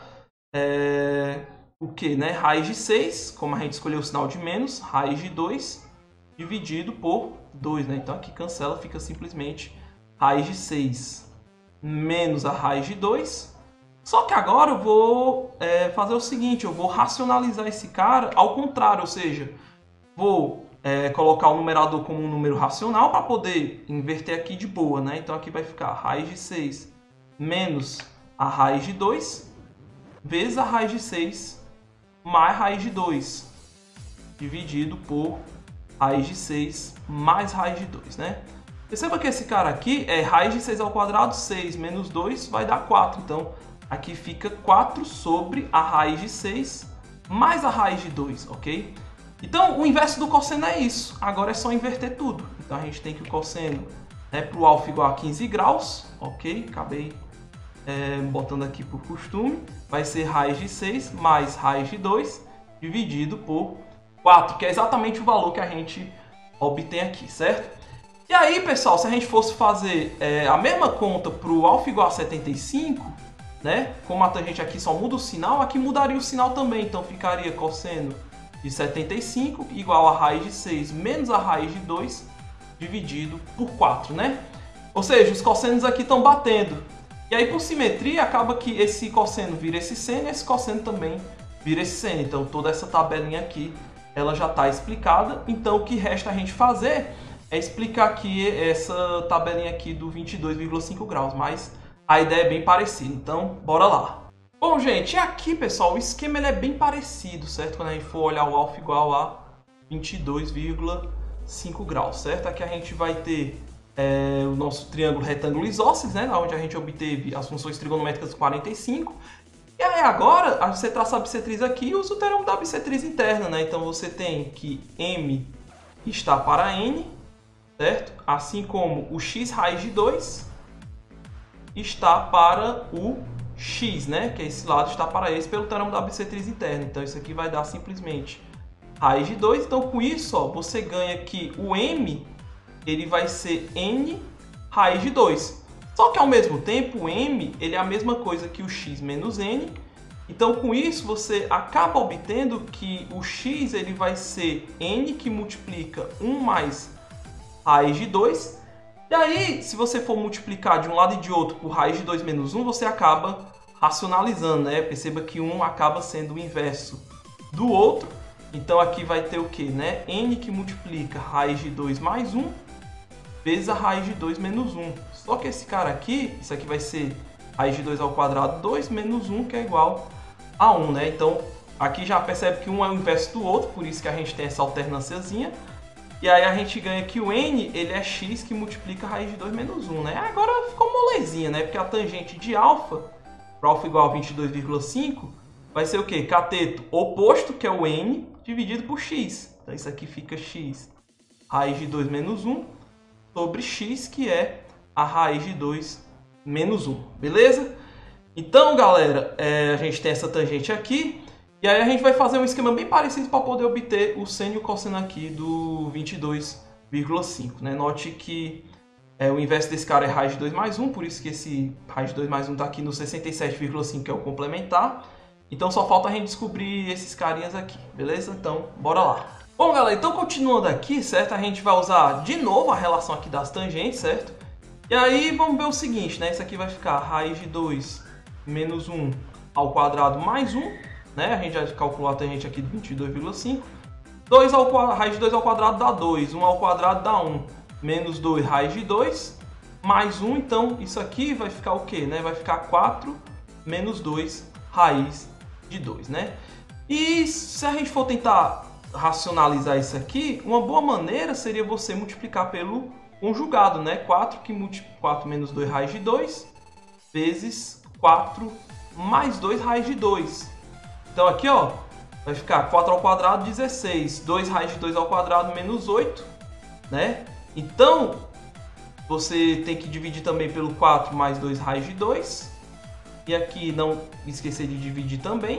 S1: o quê, né? Raiz de 6, como a gente escolheu o sinal de menos, raiz de 2 dividido por 2, né? Então aqui cancela, fica simplesmente raiz de 6 menos a raiz de 2. Só que agora eu vou fazer o seguinte, eu vou racionalizar esse cara ao contrário, ou seja, vou colocar o numerador como um número racional para poder inverter aqui de boa, né? Então aqui vai ficar raiz de 6 menos a raiz de 2 vezes a raiz de 6 mais raiz de 2 dividido por raiz de 6 mais raiz de 2, né? Perceba que esse cara aqui é raiz de 6 ao quadrado, 6 menos 2 vai dar 4. Então, aqui fica 4 sobre a raiz de 6 mais a raiz de 2, ok? Então, o inverso do cosseno é isso. Agora é só inverter tudo. Então, a gente tem que o cosseno para o alfa igual a 15 graus, ok? Acabei botando aqui por costume. Vai ser raiz de 6 mais raiz de 2 dividido por 4, que é exatamente o valor que a gente obtém aqui, certo? E aí, pessoal, se a gente fosse fazer a mesma conta para o alfa igual a 75, né? Como a tangente aqui só muda o sinal, aqui mudaria o sinal também. Então, ficaria cosseno de 75 igual a raiz de 6 menos a raiz de 2 dividido por 4, né? Ou seja, os cossenos aqui estão batendo. E aí, por simetria, acaba que esse cosseno vira esse seno e esse cosseno também vira esse seno. Então, toda essa tabelinha aqui, ela já está explicada. Então, o que resta a gente fazer é explicar aqui essa tabelinha aqui do 22,5 graus, mas a ideia é bem parecida. Então, bora lá. Bom, gente, aqui, pessoal, o esquema ele é bem parecido, certo? Quando a gente for olhar o alfa igual a 22,5 graus, certo? Aqui a gente vai ter o nosso triângulo retângulo isósceles, né? Onde a gente obteve as funções trigonométricas 45. E aí agora, você traça a bissetriz aqui e usa o teorema da bissetriz interna, né? Então você tem que M está para N, certo? Assim como o x raiz de 2 está para o x, né? Que esse lado está para esse pelo teorema da bissetriz interna. Então isso aqui vai dar simplesmente raiz de 2. Então com isso, ó, você ganha que o M ele vai ser N raiz de 2. Só que ao mesmo tempo o M ele é a mesma coisa que o x menos N. Então com isso você acaba obtendo que o x ele vai ser N que multiplica 1 mais raiz de 2. E aí, se você for multiplicar de um lado e de outro por raiz de 2 menos 1, você acaba racionalizando, né? Perceba que um acaba sendo o inverso do outro. Então aqui vai ter o que, né? N que multiplica raiz de 2 mais 1 vezes a raiz de 2 menos 1. Só que esse cara aqui, isso aqui vai ser raiz de 2 ao quadrado 2 menos 1, que é igual a 1, né? Então aqui já percebe que um é o inverso do outro, por isso que a gente tem essa alternânciazinha. E aí a gente ganha que o N, ele é x que multiplica a raiz de 2 menos 1, né? Agora ficou molezinha, né? Porque a tangente de alfa, para alfa igual a 22,5, vai ser o quê? Cateto oposto, que é o n, dividido por x. Então isso aqui fica x raiz de 2 menos 1 sobre x, que é a raiz de 2 menos 1. Beleza? Então, galera, a gente tem essa tangente aqui. E aí a gente vai fazer um esquema bem parecido para poder obter o seno e o cosseno aqui do 22,5. Né? Note que o inverso desse cara é raiz de 2 mais 1, por isso que esse raiz de 2 mais 1 está aqui no 67,5, que é o complementar. Então só falta a gente descobrir esses carinhas aqui, beleza? Então, bora lá. Bom, galera, então continuando aqui, certo? A gente vai usar de novo a relação aqui das tangentes, certo? E aí vamos ver o seguinte, né? Isso aqui vai ficar raiz de 2 menos 1 ao quadrado mais 1, né? A gente vai calcular a tangente aqui de 22,5. Raiz de 2 ao quadrado dá 2, 1 ao quadrado dá 1, menos 2 raiz de 2, mais 1, então isso aqui vai ficar o quê? Né? Vai ficar 4 menos 2 raiz de 2, né? E se a gente for tentar racionalizar isso aqui, uma boa maneira seria você multiplicar pelo conjugado, né? 4 menos 2 raiz de 2 vezes 4 mais 2 raiz de 2. Então aqui, ó, vai ficar 4 ao quadrado, 16. 2 raiz de 2 ao quadrado, menos 8, né? Então, você tem que dividir também pelo 4 mais 2 raiz de 2. E aqui não esquecer de dividir também.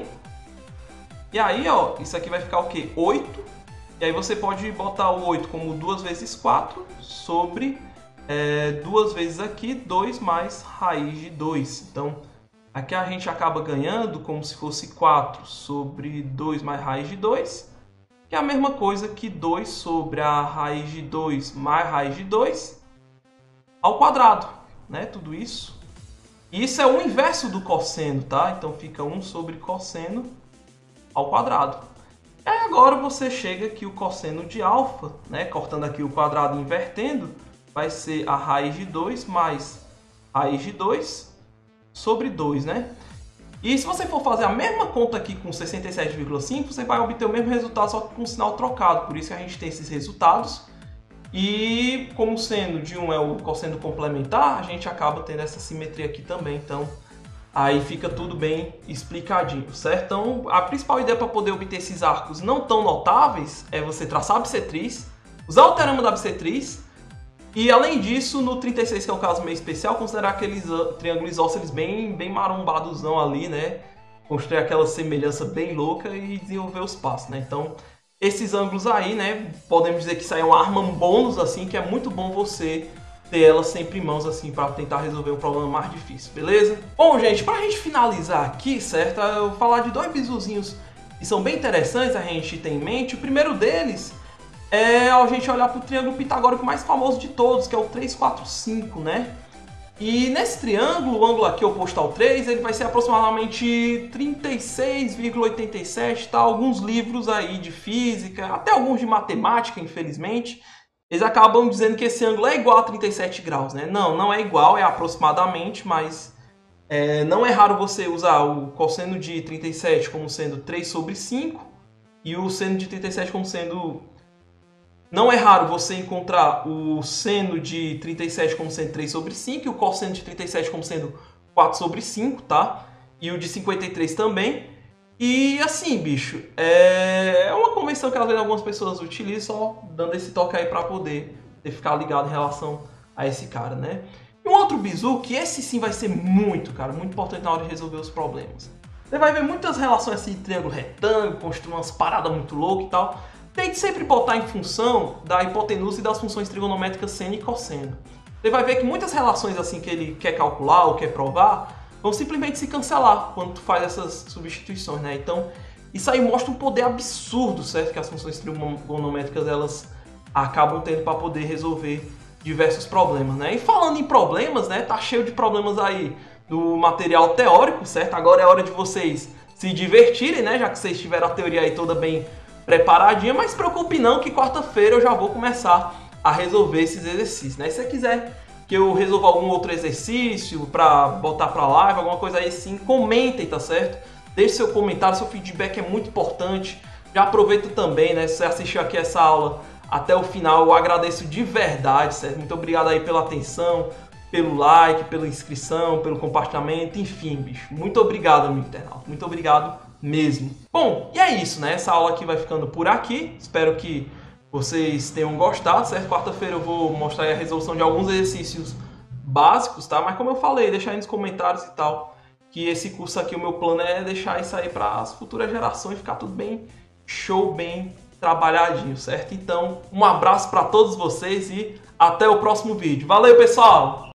S1: E aí, ó, isso aqui vai ficar o quê? 8. E aí você pode botar o 8 como 2 vezes 4 sobre 2 vezes aqui, 2 mais raiz de 2. Então, aqui a gente acaba ganhando como se fosse 4 sobre 2 mais raiz de 2. Que é a mesma coisa que 2 sobre a raiz de 2 mais raiz de 2 ao quadrado, né? Tudo isso. E isso é o inverso do cosseno, tá? Então fica 1 sobre cosseno ao quadrado. E aí agora você chega aqui o cosseno de alfa, né? Cortando aqui o quadrado e invertendo, vai ser a raiz de 2 mais raiz de 2 sobre 2, né? E se você for fazer a mesma conta aqui com 67,5, você vai obter o mesmo resultado, só que com o sinal trocado. Por isso que a gente tem esses resultados. E como o seno de 1 é o cosseno complementar, a gente acaba tendo essa simetria aqui também. Então, aí fica tudo bem explicadinho, certo? Então, a principal ideia para poder obter esses arcos não tão notáveis é você traçar a bissetriz, usar o teorema da bissetriz, e além disso, no 36, que é o caso meio especial, considerar aqueles triângulos isósceles bem marombadozão ali, né? Construir aquela semelhança bem louca e desenvolver os passos, né? Então, esses ângulos aí, né, podemos dizer que isso aí é uma arma bônus, assim, que é muito bom você ter ela sempre em mãos, assim, para tentar resolver um problema mais difícil, beleza? Bom, gente, pra gente finalizar aqui, certo, eu vou falar de dois bisuzinhos que são bem interessantes a gente ter em mente. O primeiro deles é a gente olhar para o triângulo pitagórico mais famoso de todos, que é o 3, 4, 5, né? E nesse triângulo, o ângulo aqui oposto ao 3, ele vai ser aproximadamente 36,87, tá? Alguns livros aí de física, até alguns de matemática, infelizmente, eles acabam dizendo que esse ângulo é igual a 37 graus, né? Não é igual, é aproximadamente, mas não é raro você usar o cosseno de 37 como sendo 3 sobre 5 e o seno de 37 como sendo... Não é raro você encontrar o seno de 37 como sendo 3 sobre 5 e o cosseno de 37 como sendo 4 sobre 5, tá? E o de 53 também. E assim, bicho, é uma convenção que às vezes algumas pessoas utilizam, só dando esse toque aí para poder ficar ligado em relação a esse cara, né? E um outro bizu, que esse sim vai ser muito, cara, muito importante na hora de resolver os problemas. Você vai ver muitas relações assim de triângulo retângulo, construir umas paradas muito loucas e tal. Tente sempre botar em função da hipotenusa e das funções trigonométricas seno e cosseno. Você vai ver que muitas relações assim que ele quer calcular ou quer provar vão simplesmente se cancelar quando tu faz essas substituições, né? Então, isso aí mostra um poder absurdo, certo? Que as funções trigonométricas elas acabam tendo para poder resolver diversos problemas, né? E falando em problemas, né? Tá cheio de problemas aí do material teórico, certo? Agora é hora de vocês se divertirem, né? Já que vocês tiveram a teoria aí toda bem preparadinha, mas se preocupe não que quarta-feira eu já vou começar a resolver esses exercícios, né? Se você quiser que eu resolva algum outro exercício para botar para live, alguma coisa aí sim, comentem, tá certo? Deixe seu comentário, seu feedback é muito importante. Já aproveita também, né? Se você assistiu aqui essa aula até o final, eu agradeço de verdade, certo? Muito obrigado aí pela atenção, pelo like, pela inscrição, pelo compartilhamento, enfim, bicho. Muito obrigado, amigo internauta. Muito obrigado mesmo. Bom, e é isso, né? Essa aula aqui vai ficando por aqui. Espero que vocês tenham gostado, certo? Quarta-feira eu vou mostrar aí a resolução de alguns exercícios básicos, tá? Mas como eu falei, deixar aí nos comentários e tal, que esse curso aqui, o meu plano é deixar isso aí para as futuras gerações, ficar tudo bem show, bem trabalhadinho, certo? Então, um abraço para todos vocês e até o próximo vídeo. Valeu, pessoal!